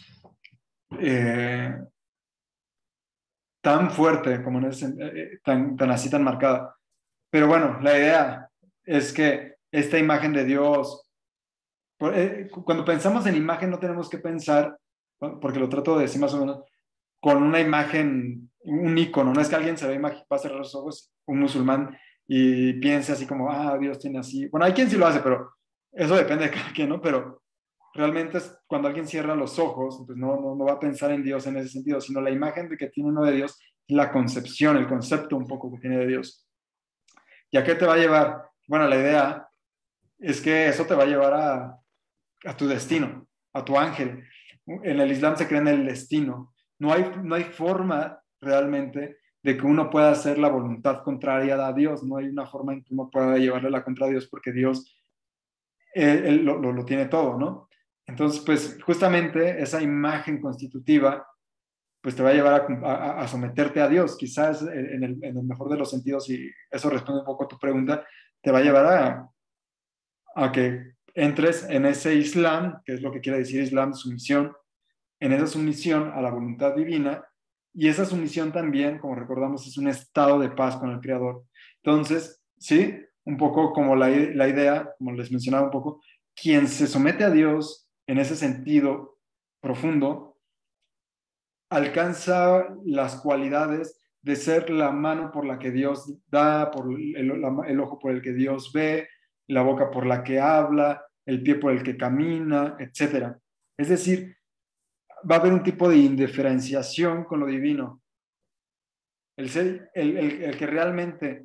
eh, tan fuerte, como en ese, eh, tan, tan así, tan marcada. Pero bueno, la idea es que esta imagen de Dios, por, eh, cuando pensamos en imagen no tenemos que pensar, porque lo trato de decir más o menos, con una imagen, un icono, no es que alguien se ve, va a cerrar los ojos, un musulmán, y piense así como, ah, Dios tiene así. Bueno, hay quien sí lo hace, pero eso depende de cada quien, ¿no? Pero realmente es cuando alguien cierra los ojos, pues no, no, no va a pensar en Dios en ese sentido, sino la imagen de que tiene uno de Dios, la concepción, el concepto un poco que tiene de Dios. ¿Y a qué te va a llevar? Bueno, la idea es que eso te va a llevar a, a tu destino, a tu ángel. En el Islam se cree en el destino. No hay, no hay forma realmente de que uno pueda hacer la voluntad contraria a Dios. No hay una forma en que uno pueda llevarle la contra a Dios porque Dios él, él lo, lo, lo tiene todo, ¿no? Entonces, pues justamente esa imagen constitutiva pues te va a llevar a, a, a someterte a Dios. Quizás en el, en el mejor de los sentidos, y eso responde un poco a tu pregunta, te va a llevar a, a que entres en ese Islam, que es lo que quiere decir Islam, sumisión, en esa sumisión a la voluntad divina, y esa sumisión también, como recordamos, es un estado de paz con el Creador. Entonces, sí, un poco como la, la idea, como les mencionaba un poco, quien se somete a Dios en ese sentido profundo, alcanza las cualidades de ser la mano por la que Dios da, por el, la, el ojo por el que Dios ve, la boca por la que habla, el pie por el que camina, etcétera. Es decir, va a haber un tipo de indiferenciación con lo divino. El, ser, el, el, el que realmente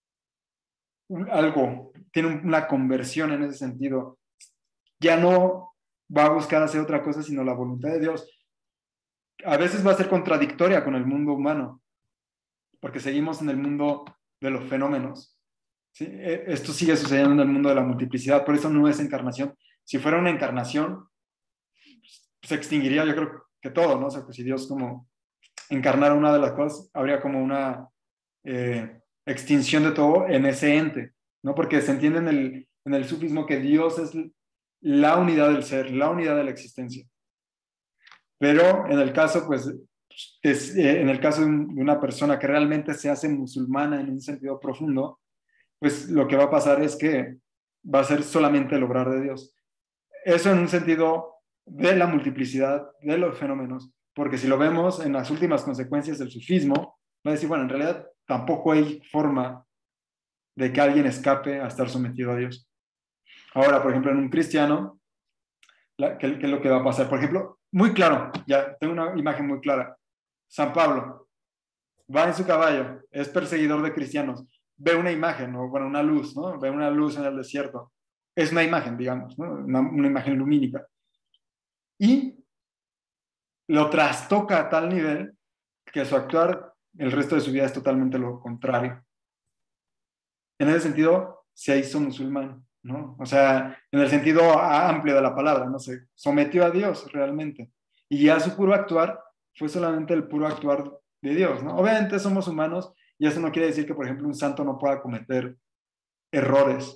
un, algo tiene una conversión en ese sentido, ya no va a buscar hacer otra cosa sino la voluntad de Dios. A veces va a ser contradictoria con el mundo humano, porque seguimos en el mundo de los fenómenos. ¿Sí? Esto sigue sucediendo en el mundo de la multiplicidad, por eso no es encarnación. Si fuera una encarnación, se extinguiría, yo creo que todo, ¿no? O sea, que si Dios como encarnara una de las cosas, habría como una eh, extinción de todo en ese ente, ¿no? Porque se entiende en el, en el sufismo que Dios es la unidad del ser, la unidad de la existencia. Pero en el caso, pues, es, eh, en el caso de, un, de una persona que realmente se hace musulmana en un sentido profundo, pues lo que va a pasar es que va a ser solamente el obrar de Dios. Eso en un sentido de la multiplicidad de los fenómenos, porque si lo vemos en las últimas consecuencias del sufismo, va a decir, bueno, en realidad tampoco hay forma de que alguien escape a estar sometido a Dios. Ahora, por ejemplo, en un cristiano, la, ¿qué, ¿qué es lo que va a pasar? Por ejemplo, muy claro, ya tengo una imagen muy clara. San Pablo va en su caballo, es perseguidor de cristianos, ve una imagen, o bueno, una luz, ¿no? Ve una luz en el desierto. Es una imagen, digamos, ¿no? Una, una imagen lumínica. Y lo trastoca a tal nivel que su actuar el resto de su vida es totalmente lo contrario. En ese sentido, se hizo musulmán, ¿no? O sea, en el sentido amplio de la palabra, ¿no? Se sometió a Dios realmente. Y ya su puro actuar fue solamente el puro actuar de Dios, ¿no? Obviamente somos humanos y eso no quiere decir que, por ejemplo, un santo no pueda cometer errores.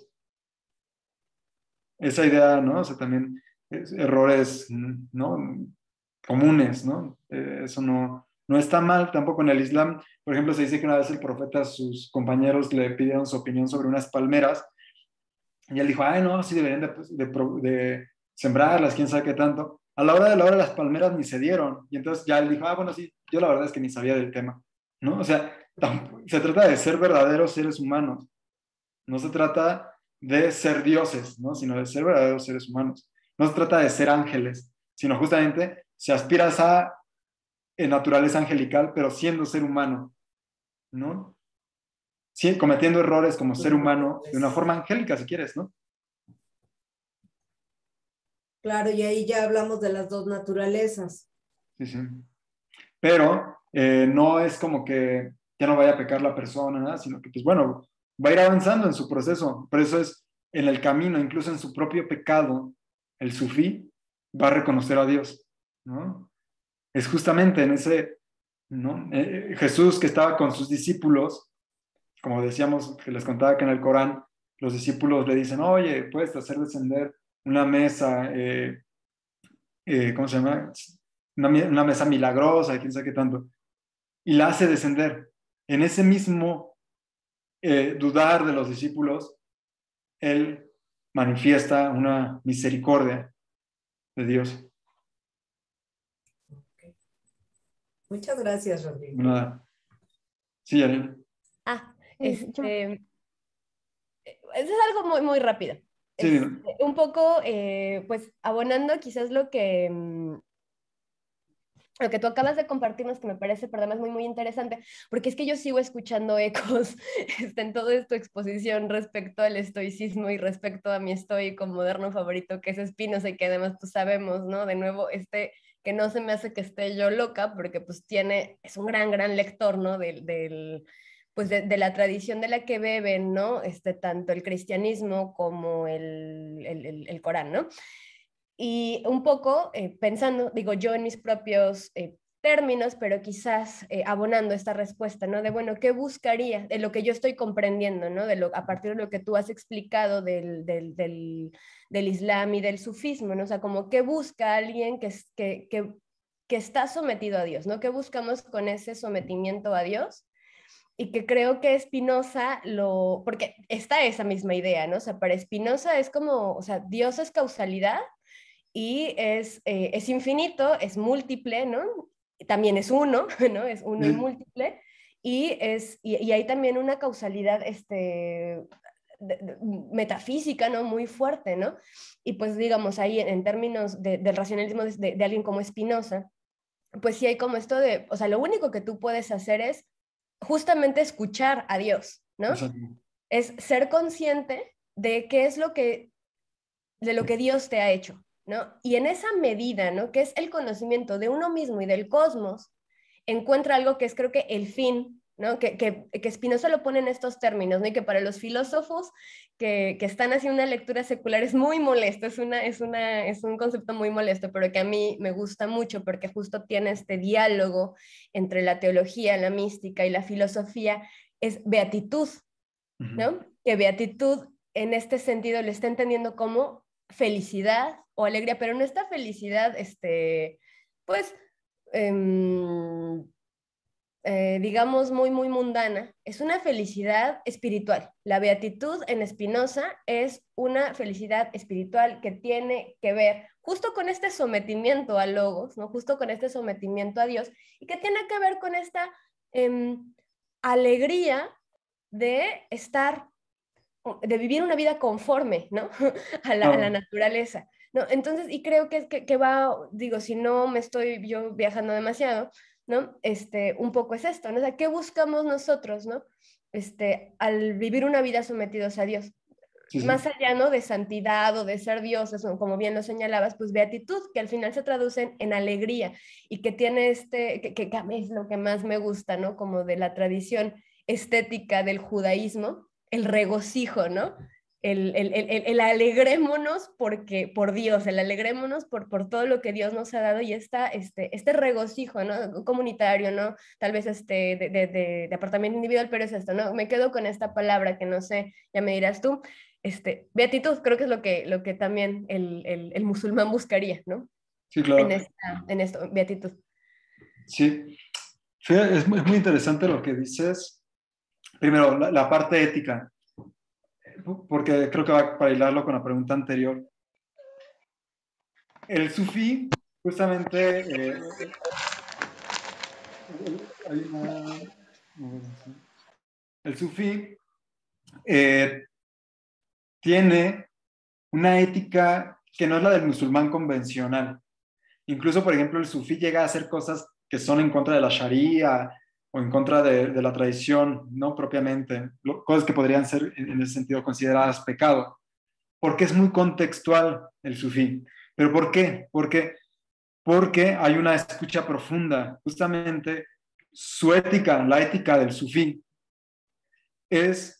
Esa idea, ¿no? O sea, también errores, ¿no? Comunes, ¿no? Eh, eso no, no está mal tampoco en el Islam. Por ejemplo, se dice que una vez el profeta a sus compañeros le pidieron su opinión sobre unas palmeras y él dijo, ay, no, sí deberían de, de, de sembrarlas, quién sabe qué tanto. A la hora de la hora las palmeras ni se dieron. Y entonces ya él dijo, ah, bueno, sí, yo la verdad es que ni sabía del tema, ¿no? O sea, se trata de ser verdaderos seres humanos. No se trata de ser dioses, ¿no? Sino de ser verdaderos seres humanos. No se trata de ser ángeles, sino justamente si aspiras a en naturaleza angelical, pero siendo ser humano, ¿no? Sí, cometiendo errores como ser humano de una forma angélica, si quieres, ¿no? Claro, y ahí ya hablamos de las dos naturalezas. Sí, sí. Pero eh, no es como que ya no vaya a pecar la persona, ¿no? Sino que, pues bueno, va a ir avanzando en su proceso. Por eso es en el camino, incluso en su propio pecado, el sufí va a reconocer a Dios, ¿no? Es justamente en ese, ¿no? Eh, Jesús que estaba con sus discípulos, como decíamos, que les contaba que en el Corán, los discípulos le dicen, oye, puedes hacer descender una mesa, eh, eh, ¿cómo se llama? Una, una mesa milagrosa, quién sabe qué tanto. Y la hace descender. En ese mismo eh, dudar de los discípulos, él manifiesta una misericordia de Dios. Muchas gracias, Rodrigo. Nada. Sí, Ariel. Ah, Eh, yo- este, eso es algo muy, muy rápido. Sí, Este, un poco, eh, pues, abonando quizás lo que, mm, lo que tú acabas de compartirnos, que me parece, perdón, es muy, muy interesante, porque es que yo sigo escuchando ecos este, en toda esta exposición respecto al estoicismo y respecto a mi estoico moderno favorito, que es Spinoza, y que además, pues, sabemos, ¿no? De nuevo, este que no se me hace que esté yo loca, porque pues tiene, es un gran, gran lector, ¿no? Del, del pues de, de la tradición de la que beben, ¿no? Este, tanto el cristianismo como el, el, el, el Corán, ¿no? Y un poco eh, pensando, digo yo en mis propios eh, términos, pero quizás eh, abonando esta respuesta, ¿no? De, bueno, ¿qué buscaría? De lo que yo estoy comprendiendo, ¿no? De lo, a partir de lo que tú has explicado del, del, del, del Islam y del sufismo, ¿no? O sea, como, ¿qué busca alguien que, que, que, que está sometido a Dios, ¿no? ¿Qué buscamos con ese sometimiento a Dios? Y que creo que Spinoza lo, porque está esa misma idea, ¿no? O sea, para Spinoza es como, o sea, Dios es causalidad y es, eh, es infinito, es múltiple, ¿no? También es uno, ¿no? Es uno y múltiple, y, es, y, y hay también una causalidad este, de, de, metafísica, ¿no? Muy fuerte, ¿no? Y pues digamos ahí en, en términos de, del racionalismo de, de alguien como Spinoza, pues sí hay como esto de, o sea, lo único que tú puedes hacer es justamente escuchar a Dios, ¿no? Exacto. Es ser consciente de qué es lo que, de lo que Dios te ha hecho, ¿no? Y en esa medida, ¿no? Que es el conocimiento de uno mismo y del cosmos, encuentra algo que es creo que el fin, ¿no? Que, que, que Spinoza lo pone en estos términos, ¿no? Y que para los filósofos que, que están haciendo una lectura secular es muy molesto, es, una, es, una, es un concepto muy molesto, pero que a mí me gusta mucho porque justo tiene este diálogo entre la teología, la mística y la filosofía, es beatitud, ¿no? Uh-huh. Que beatitud en este sentido le está entendiendo como felicidad o alegría, pero no esta felicidad, este, pues, eh, eh, digamos, muy, muy mundana, es una felicidad espiritual. La beatitud en Spinoza es una felicidad espiritual que tiene que ver justo con este sometimiento a Logos, ¿no? Justo con este sometimiento a Dios, y que tiene que ver con esta eh, alegría de estar, de vivir una vida conforme, ¿no? a, la, oh. a la naturaleza. ¿No? Entonces, y creo que, que, que va, digo, si no me estoy yo viajando demasiado, ¿no? Este, un poco es esto, ¿no? O sea, ¿qué buscamos nosotros, ¿no? Este, al vivir una vida sometidos a Dios? Sí, sí. Más allá, ¿no? De santidad o de ser dioses, como bien lo señalabas, pues beatitud, que al final se traducen en alegría y que tiene este, que, que, que a mí es lo que más me gusta, ¿no? Como de la tradición estética del judaísmo, el regocijo, ¿no? El, el, el, el alegrémonos porque, por Dios, el alegrémonos por, por todo lo que Dios nos ha dado y esta, este, este regocijo, ¿no? Comunitario, ¿no? Tal vez este, de, de, de, de apartamento individual, pero es esto, ¿no? Me quedo con esta palabra que no sé, ya me dirás tú, este, beatitud, creo que es lo que, lo que también el, el, el musulmán buscaría, ¿no? Sí, claro. En, esta, en esto, beatitud. Sí, Sí, es muy, es muy interesante lo que dices. Primero, la, la parte ética, porque creo que va para hilarlo con la pregunta anterior. El sufí, justamente, eh, hay una- el sufí eh, tiene una ética que no es la del musulmán convencional. Incluso, por ejemplo, el sufí llega a hacer cosas que son en contra de la sharia o en contra de, de la tradición, no propiamente, lo, cosas que podrían ser en, en ese sentido consideradas pecado, porque es muy contextual el sufí. ¿Pero por qué? Porque, porque hay una escucha profunda. Justamente su ética, la ética del sufí, es,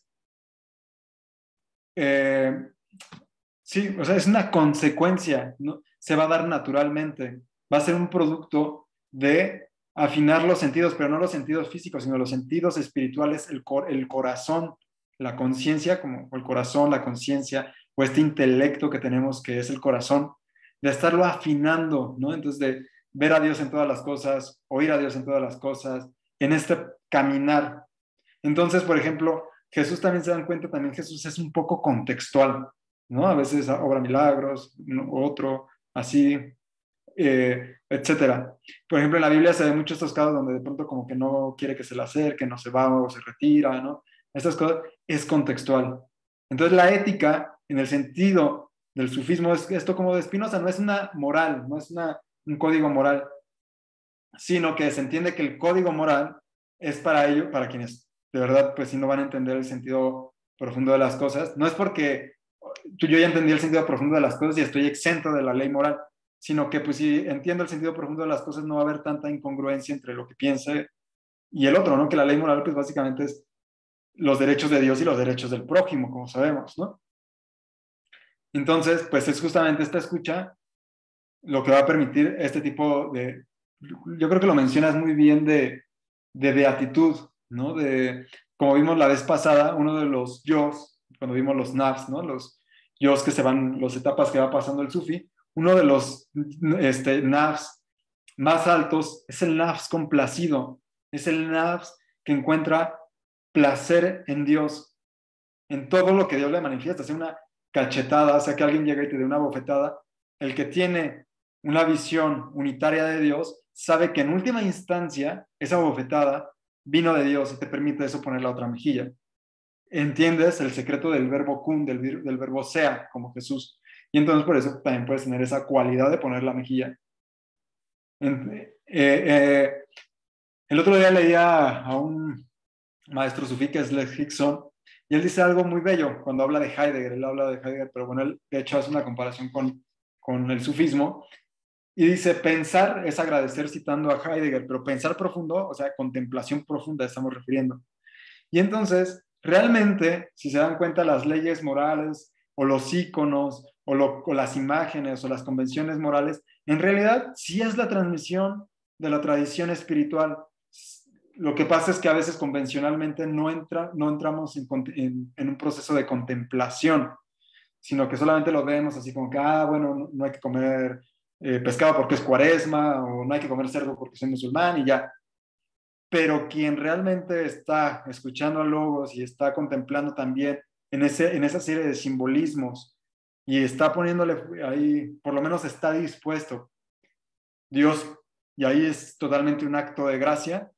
eh, sí, o sea, es una consecuencia, ¿no? Se va a dar naturalmente, va a ser un producto de afinar los sentidos, pero no los sentidos físicos, sino los sentidos espirituales, el, cor el corazón, la conciencia, como el corazón, la conciencia, o este intelecto que tenemos que es el corazón, de estarlo afinando, ¿no? Entonces, de ver a Dios en todas las cosas, oír a Dios en todas las cosas, en este caminar. Entonces, por ejemplo, Jesús también se dan cuenta, también Jesús es un poco contextual, ¿no? A veces obra milagros, otro, así, eh, etcétera. Por ejemplo, en la Biblia se ven muchos estos casos donde de pronto como que no quiere que se le acerque, no se va o se retira, ¿no? Estas cosas es contextual. Entonces la ética, en el sentido del sufismo, es esto como de Spinoza, no es una moral, no es una, un código moral, sino que se entiende que el código moral es para ello, para quienes de verdad pues sí no van a entender el sentido profundo de las cosas. No es porque yo ya entendí el sentido profundo de las cosas y estoy exento de la ley moral, sino que pues si entiendo el sentido profundo de las cosas no va a haber tanta incongruencia entre lo que piense y el otro, ¿no? Que la ley moral pues básicamente es los derechos de Dios y los derechos del prójimo, como sabemos, ¿no? Entonces, pues es justamente esta escucha lo que va a permitir este tipo de, yo creo que lo mencionas muy bien, de, de beatitud, ¿no? De, como vimos la vez pasada, uno de los yos, cuando vimos los nafs, ¿no? Los yos que se van, las etapas que va pasando el sufi, uno de los este, nafs más altos es el nafs complacido, es el nafs que encuentra placer en Dios, en todo lo que Dios le manifiesta, sea una cachetada, sea que alguien llegue y te dé una bofetada, el que tiene una visión unitaria de Dios sabe que en última instancia esa bofetada vino de Dios y te permite eso poner la otra mejilla. Entiendes el secreto del verbo kun, del, del verbo sea, como Jesús. Y entonces por eso también puedes tener esa cualidad de poner la mejilla. Eh, eh, el otro día leía a un maestro sufí que es Lex Hickson, y él dice algo muy bello cuando habla de Heidegger. Él habla de Heidegger, pero bueno, él de hecho hace una comparación con, con el sufismo, y dice, pensar es agradecer, citando a Heidegger, pero pensar profundo, o sea, contemplación profunda estamos refiriendo. Y entonces, realmente, si se dan cuenta, las leyes morales, o los íconos, o, lo, o las imágenes, o las convenciones morales, en realidad sí es la transmisión de la tradición espiritual. Lo que pasa es que a veces convencionalmente no, entra, no entramos en, en, en un proceso de contemplación, sino que solamente lo vemos así como que, ah, bueno, no, no hay que comer eh, pescado porque es cuaresma, o no hay que comer cerdo porque soy musulmán y ya. Pero quien realmente está escuchando a Logos y está contemplando también en, ese, en esa serie de simbolismos y está poniéndole ahí, por lo menos está dispuesto, Dios, y ahí es totalmente un acto de gracia,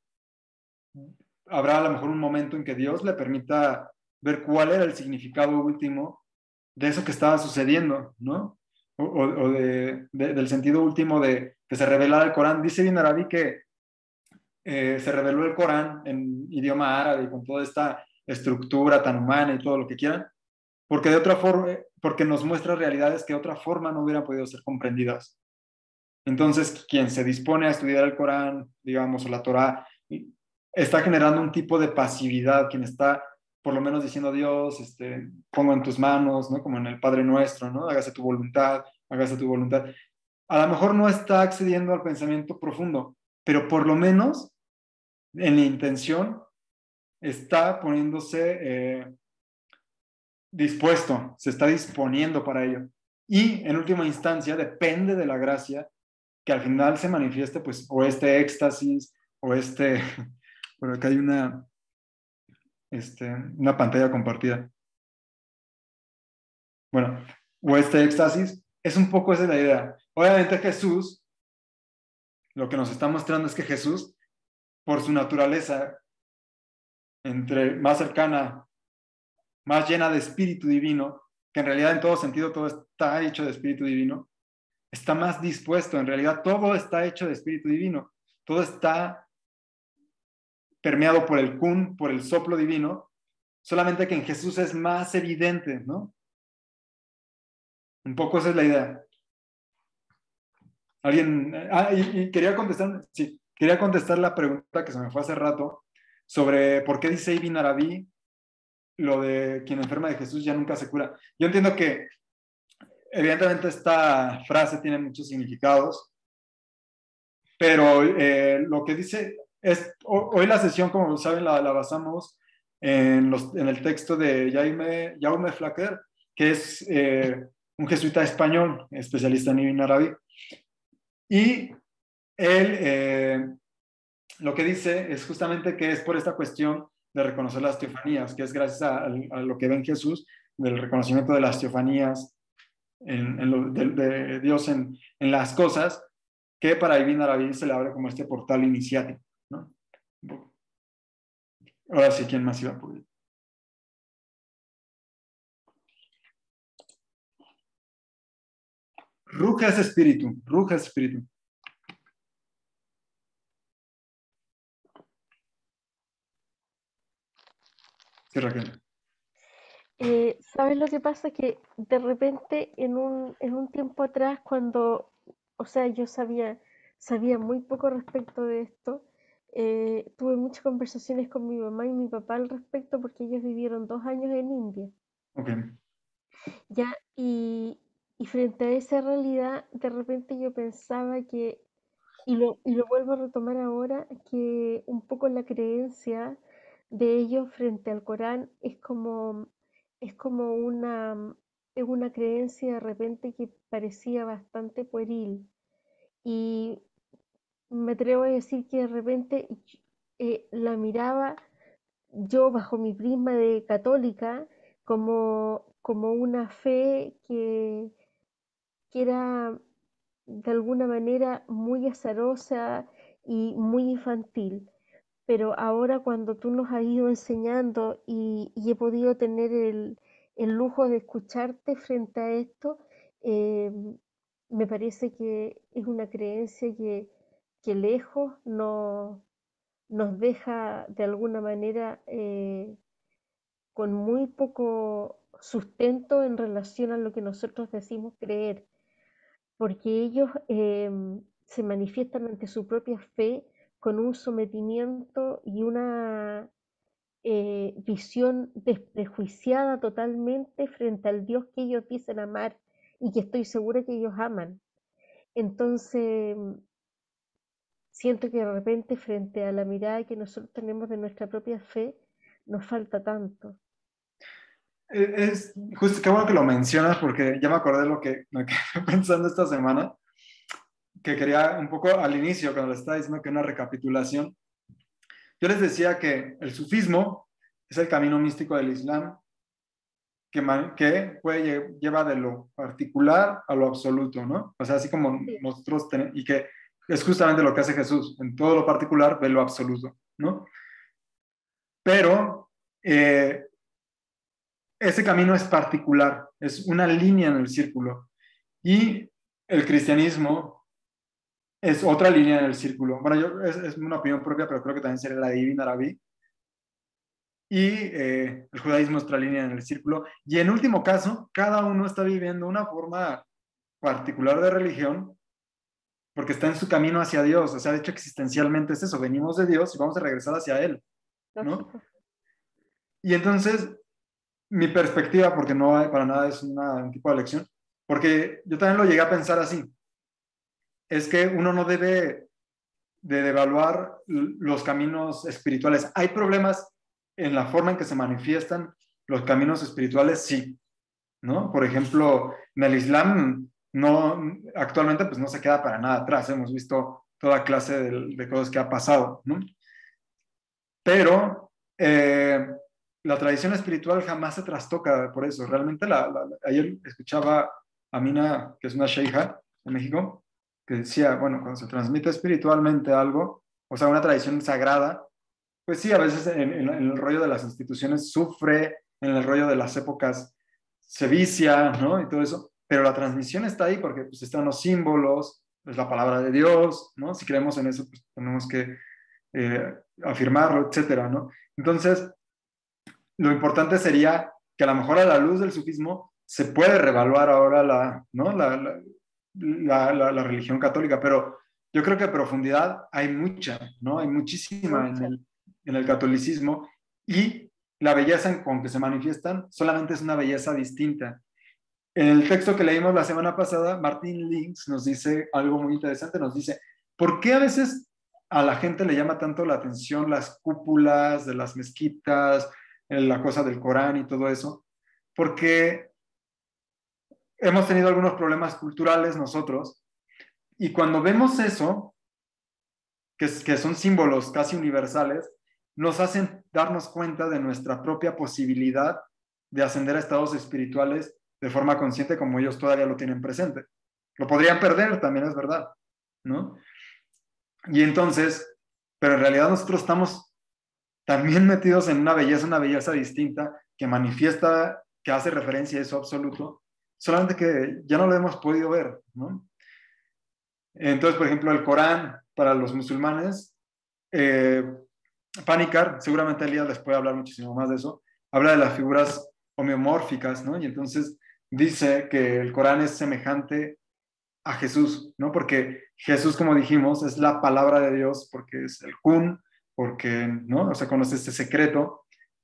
habrá a lo mejor un momento en que Dios le permita ver cuál era el significado último de eso que estaba sucediendo, ¿no? O, o de, de, del sentido último de que se revelara el Corán. Dice Ibn Arabi que eh, se reveló el Corán en idioma árabe con toda esta estructura tan humana y todo lo que quieran, porque de otra forma, porque nos muestra realidades que de otra forma no hubieran podido ser comprendidas. Entonces, quien se dispone a estudiar el Corán, digamos, o la Torá, está generando un tipo de pasividad, quien está por lo menos diciendo a Dios, este, pongo en tus manos, ¿no? Como en el Padre Nuestro, ¿no? Hágase tu voluntad, hágase tu voluntad. A lo mejor no está accediendo al pensamiento profundo, pero por lo menos en la intención está poniéndose eh, dispuesto, se está disponiendo para ello. Y en última instancia depende de la gracia que al final se manifieste, pues, o este éxtasis, o este, por acá hay una, este, una pantalla compartida. Bueno, o este éxtasis, es un poco esa la idea. Obviamente Jesús, lo que nos está mostrando es que Jesús, por su naturaleza, entre más cercana, más llena de espíritu divino, que en realidad en todo sentido todo está hecho de espíritu divino, está más dispuesto, en realidad todo está hecho de espíritu divino, todo está permeado por el kun, por el soplo divino, solamente que en Jesús es más evidente, ¿no? Un poco esa es la idea. Alguien, ah, y, y quería contestar, sí, quería contestar la pregunta que se me fue hace rato sobre por qué dice Ibn Arabi lo de quien enferma de Jesús ya nunca se cura. Yo entiendo que evidentemente esta frase tiene muchos significados, pero eh, lo que dice es, hoy la sesión, como saben, la, la basamos en, los, en el texto de Jaume, Jaume Flaquer, que es eh, un jesuita español, especialista en Ibn Arabi. Y él eh, lo que dice es justamente que es por esta cuestión de reconocer las teofanías, que es gracias a, a lo que ve en Jesús, del reconocimiento de las teofanías en, en lo, de, de Dios en, en las cosas, que para Ibn Arabi se le abre como este portal iniciático, ¿no? Ahora sí, ¿quién más iba a poder? Ruja es espíritu, ruja es espíritu. Sí, Raquel. Eh, ¿sabes lo que pasa? Que de repente en un, en un tiempo atrás, cuando, o sea, yo sabía, sabía muy poco respecto de esto, eh, tuve muchas conversaciones con mi mamá y mi papá al respecto porque ellos vivieron dos años en India. Ok. Ya, y, y frente a esa realidad, de repente yo pensaba que, y lo, y lo vuelvo a retomar ahora, que un poco la creencia de ellos frente al Corán es como, es como una, es una creencia de repente que parecía bastante pueril. Y me atrevo a decir que de repente eh, la miraba yo bajo mi prisma de católica como, como una fe que, que era de alguna manera muy azarosa y muy infantil. Pero ahora cuando tú nos has ido enseñando y, y he podido tener el, el, lujo de escucharte frente a esto, eh, me parece que es una creencia que, que lejos no, nos deja de alguna manera eh, con muy poco sustento en relación a lo que nosotros decimos creer, porque ellos eh, se manifiestan ante su propia fe con un sometimiento y una eh, visión desprejuiciada totalmente frente al Dios que ellos dicen amar y que estoy segura que ellos aman. Entonces, siento que de repente frente a la mirada que nosotros tenemos de nuestra propia fe, nos falta tanto. Es justo, qué bueno que lo mencionas porque ya me acordé de lo que me quedé pensando esta semana, que quería un poco al inicio, cuando les estaba diciendo que una recapitulación. Yo les decía que el sufismo es el camino místico del Islam que, que puede, lleva de lo particular a lo absoluto, ¿no? O sea, así como sí. nosotros tenemos, y que es justamente lo que hace Jesús, en todo lo particular ve lo absoluto, ¿no? Pero eh, ese camino es particular, es una línea en el círculo. Y el cristianismo es otra línea en el círculo. Bueno, yo, es, es una opinión propia, pero creo que también sería la de Ibn Arabi. Y eh, el judaísmo es otra línea en el círculo. Y en último caso, cada uno está viviendo una forma particular de religión porque está en su camino hacia Dios. O sea, de hecho, existencialmente es eso. Venimos de Dios y vamos a regresar hacia Él, ¿no? Y entonces, mi perspectiva, porque no hay, para nada es una, un tipo de lección, porque yo también lo llegué a pensar así, es que uno no debe de devaluar los caminos espirituales. Hay problemas en la forma en que se manifiestan los caminos espirituales, sí, ¿no? Por ejemplo, en el Islam, no, actualmente pues no se queda para nada atrás. Hemos visto toda clase de, de cosas que ha pasado, ¿no? Pero eh, la tradición espiritual jamás se trastoca por eso. Realmente, la, la, ayer escuchaba a Mina, que es una sheija de México, que decía, bueno, cuando se transmite espiritualmente algo, o sea, una tradición sagrada, pues sí, a veces en, en, en el rollo de las instituciones sufre, en el rollo de las épocas se vicia, ¿no? Y todo eso, pero la transmisión está ahí porque pues, están los símbolos, es la palabra de Dios, ¿no? Si creemos en eso, pues tenemos que eh, afirmarlo, etcétera, ¿no? Entonces, lo importante sería que a lo mejor a la luz del sufismo se puede revaluar ahora la, ¿no? la, la, la, la, la religión católica, pero yo creo que a profundidad hay mucha, ¿no? Hay muchísima en el, en el catolicismo, y la belleza con que se manifiestan solamente es una belleza distinta. En el texto que leímos la semana pasada, Martin Links nos dice algo muy interesante, nos dice, ¿por qué a veces a la gente le llama tanto la atención las cúpulas de las mezquitas, la cosa del Corán y todo eso? Porque hemos tenido algunos problemas culturales nosotros, y cuando vemos eso, que, que son símbolos casi universales, nos hacen darnos cuenta de nuestra propia posibilidad de ascender a estados espirituales de forma consciente, como ellos todavía lo tienen presente. Lo podrían perder, también es verdad, ¿no? Y entonces, pero en realidad nosotros estamos también metidos en una belleza, una belleza distinta, que manifiesta, que hace referencia a eso absoluto, solamente que ya no lo hemos podido ver, ¿no? Entonces, por ejemplo, el Corán para los musulmanes, eh, Panikkar, seguramente Elías les puede hablar muchísimo más de eso, habla de las figuras homeomórficas, ¿no? Y entonces dice que el Corán es semejante a Jesús, ¿no? Porque Jesús, como dijimos, es la palabra de Dios, porque es el Kun, porque, ¿no? O sea, conoce este secreto,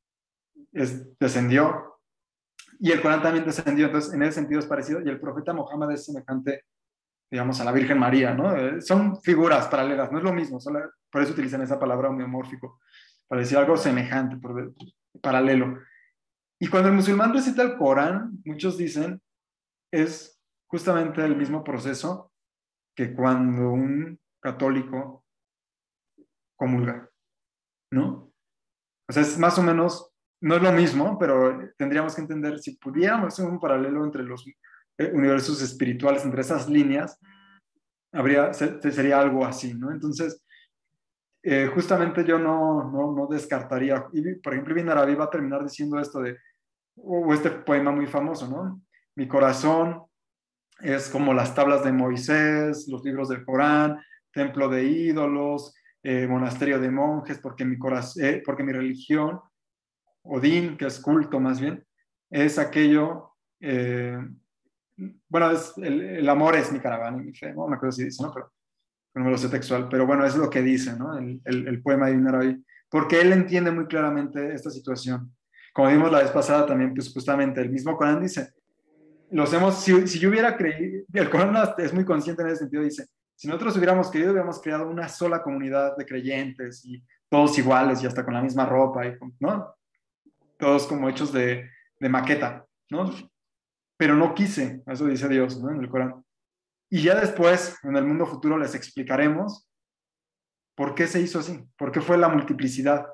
es, descendió, y el Corán también descendió, entonces en ese sentido es parecido, y el profeta Mohammed es semejante, digamos, a la Virgen María, ¿no? Eh, son figuras paralelas, no es lo mismo, solo, por eso utilizan esa palabra homeomórfico, para decir algo semejante, por, paralelo. Y cuando el musulmán recita el Corán, muchos dicen, es justamente el mismo proceso que cuando un católico comulga, ¿no? O sea, es más o menos, no es lo mismo, pero tendríamos que entender, si pudiéramos hacer un paralelo entre los universos espirituales, entre esas líneas, habría, sería algo así, ¿no? Entonces, eh, justamente yo no, no, no descartaría, y por ejemplo, Ibn Arabi va a terminar diciendo esto de, o este poema muy famoso, ¿no? Mi corazón es como las tablas de Moisés, los libros del Corán, templo de ídolos, eh, monasterio de monjes, porque mi, corazón, eh, porque mi religión, Odín, que es culto más bien, es aquello, eh, bueno, es el, el amor es mi caravana y mi fe, ¿no? Una cosa así dice, ¿no? Pero no me lo sé textual, pero bueno, es lo que dice, ¿no? El, el, el poema de Ibn Arabi, porque él entiende muy claramente esta situación. Como vimos la vez pasada también, pues justamente el mismo Corán dice, los hemos, si, si yo hubiera creído, el Corán es muy consciente en ese sentido, dice, si nosotros hubiéramos querido, hubiéramos creado una sola comunidad de creyentes y todos iguales y hasta con la misma ropa, y, ¿no? Todos como hechos de, de maqueta, ¿no? Pero no quise, eso dice Dios, ¿no? En el Corán. Y ya después, en el mundo futuro, les explicaremos por qué se hizo así, por qué fue la multiplicidad.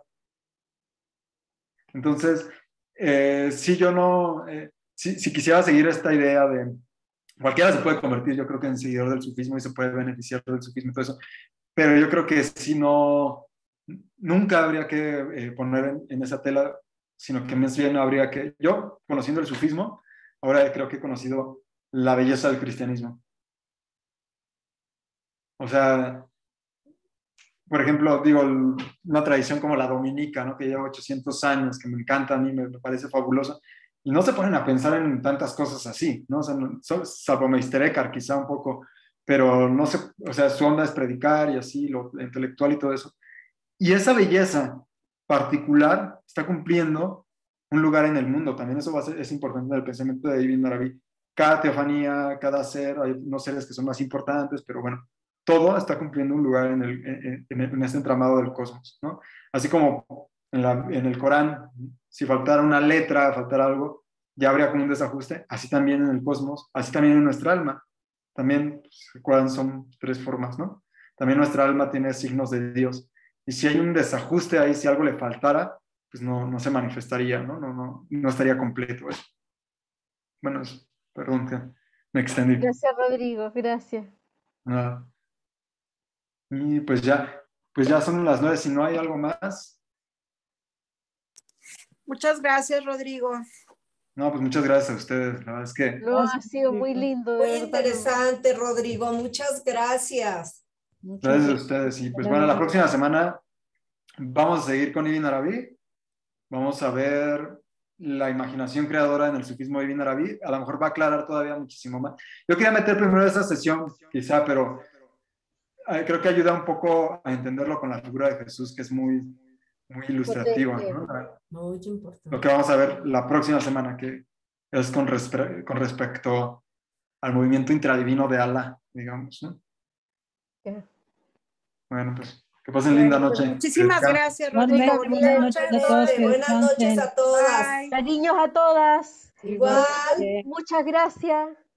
Entonces, eh, si yo no, eh, si, si quisiera seguir esta idea de, cualquiera se puede convertir, yo creo que en seguidor del sufismo y se puede beneficiar del sufismo y todo eso, pero yo creo que si no, nunca habría que eh, poner en, en esa tela, sino que más bien habría que, yo conociendo el sufismo, ahora creo que he conocido la belleza del cristianismo. O sea, por ejemplo, digo, una tradición como la dominica, ¿no? Que lleva ochocientos años, que me encanta, a mí me, me parece fabulosa, y no se ponen a pensar en tantas cosas así, ¿no? O sea, no, salvo Meister Eckhart quizá un poco, pero no sé, o sea, su onda es predicar y así, lo, lo intelectual y todo eso. Y esa belleza particular está cumpliendo un lugar en el mundo, también eso va a ser, es importante en el pensamiento de Ibn Arabi. Cada teofanía, cada ser, hay unos seres que son más importantes, pero bueno, todo está cumpliendo un lugar en, el, en, en, en este entramado del cosmos, ¿no? Así como en, la, en el Corán, si faltara una letra, faltara algo, ya habría como un desajuste, así también en el cosmos, así también en nuestra alma. También, pues, recuerdan, son tres formas, ¿no? también nuestra alma tiene signos de Dios. Y si hay un desajuste ahí, si algo le faltara, pues no, no se manifestaría, ¿no? No, no, no estaría completo eso. Bueno, eso, perdón que me extendí. Gracias, Rodrigo, gracias. Nada. Y pues ya, pues ya son las nueve, si no hay algo más. Muchas gracias, Rodrigo. No, pues muchas gracias a ustedes, la verdad es que... No, ha sido muy lindo, de Muy verdad. interesante, Rodrigo. Muchas gracias. Muchas Gracias a gracias. ustedes. Y pues bueno, la próxima semana vamos a seguir con Ibn Arabi. Vamos a ver la imaginación creadora en el sufismo de Ibn Arabi. A lo mejor va a aclarar todavía muchísimo más. Yo quería meter primero esa sesión, quizá, pero eh, creo que ayuda un poco a entenderlo con la figura de Jesús, que es muy, muy ilustrativa, ¿no? Muy importante. Lo que vamos a ver la próxima semana, que es con, respe- con respecto al movimiento intradivino de Alá, digamos, ¿no? Ya. Bueno, pues que pasen linda Bueno, noche. Muchísimas Descansen. gracias, Rodrigo. Igualmente, buenas noches a todos, que Buenas noches descansen. a todas. Bye. Cariños a todas. Igual. Igualmente. Muchas gracias.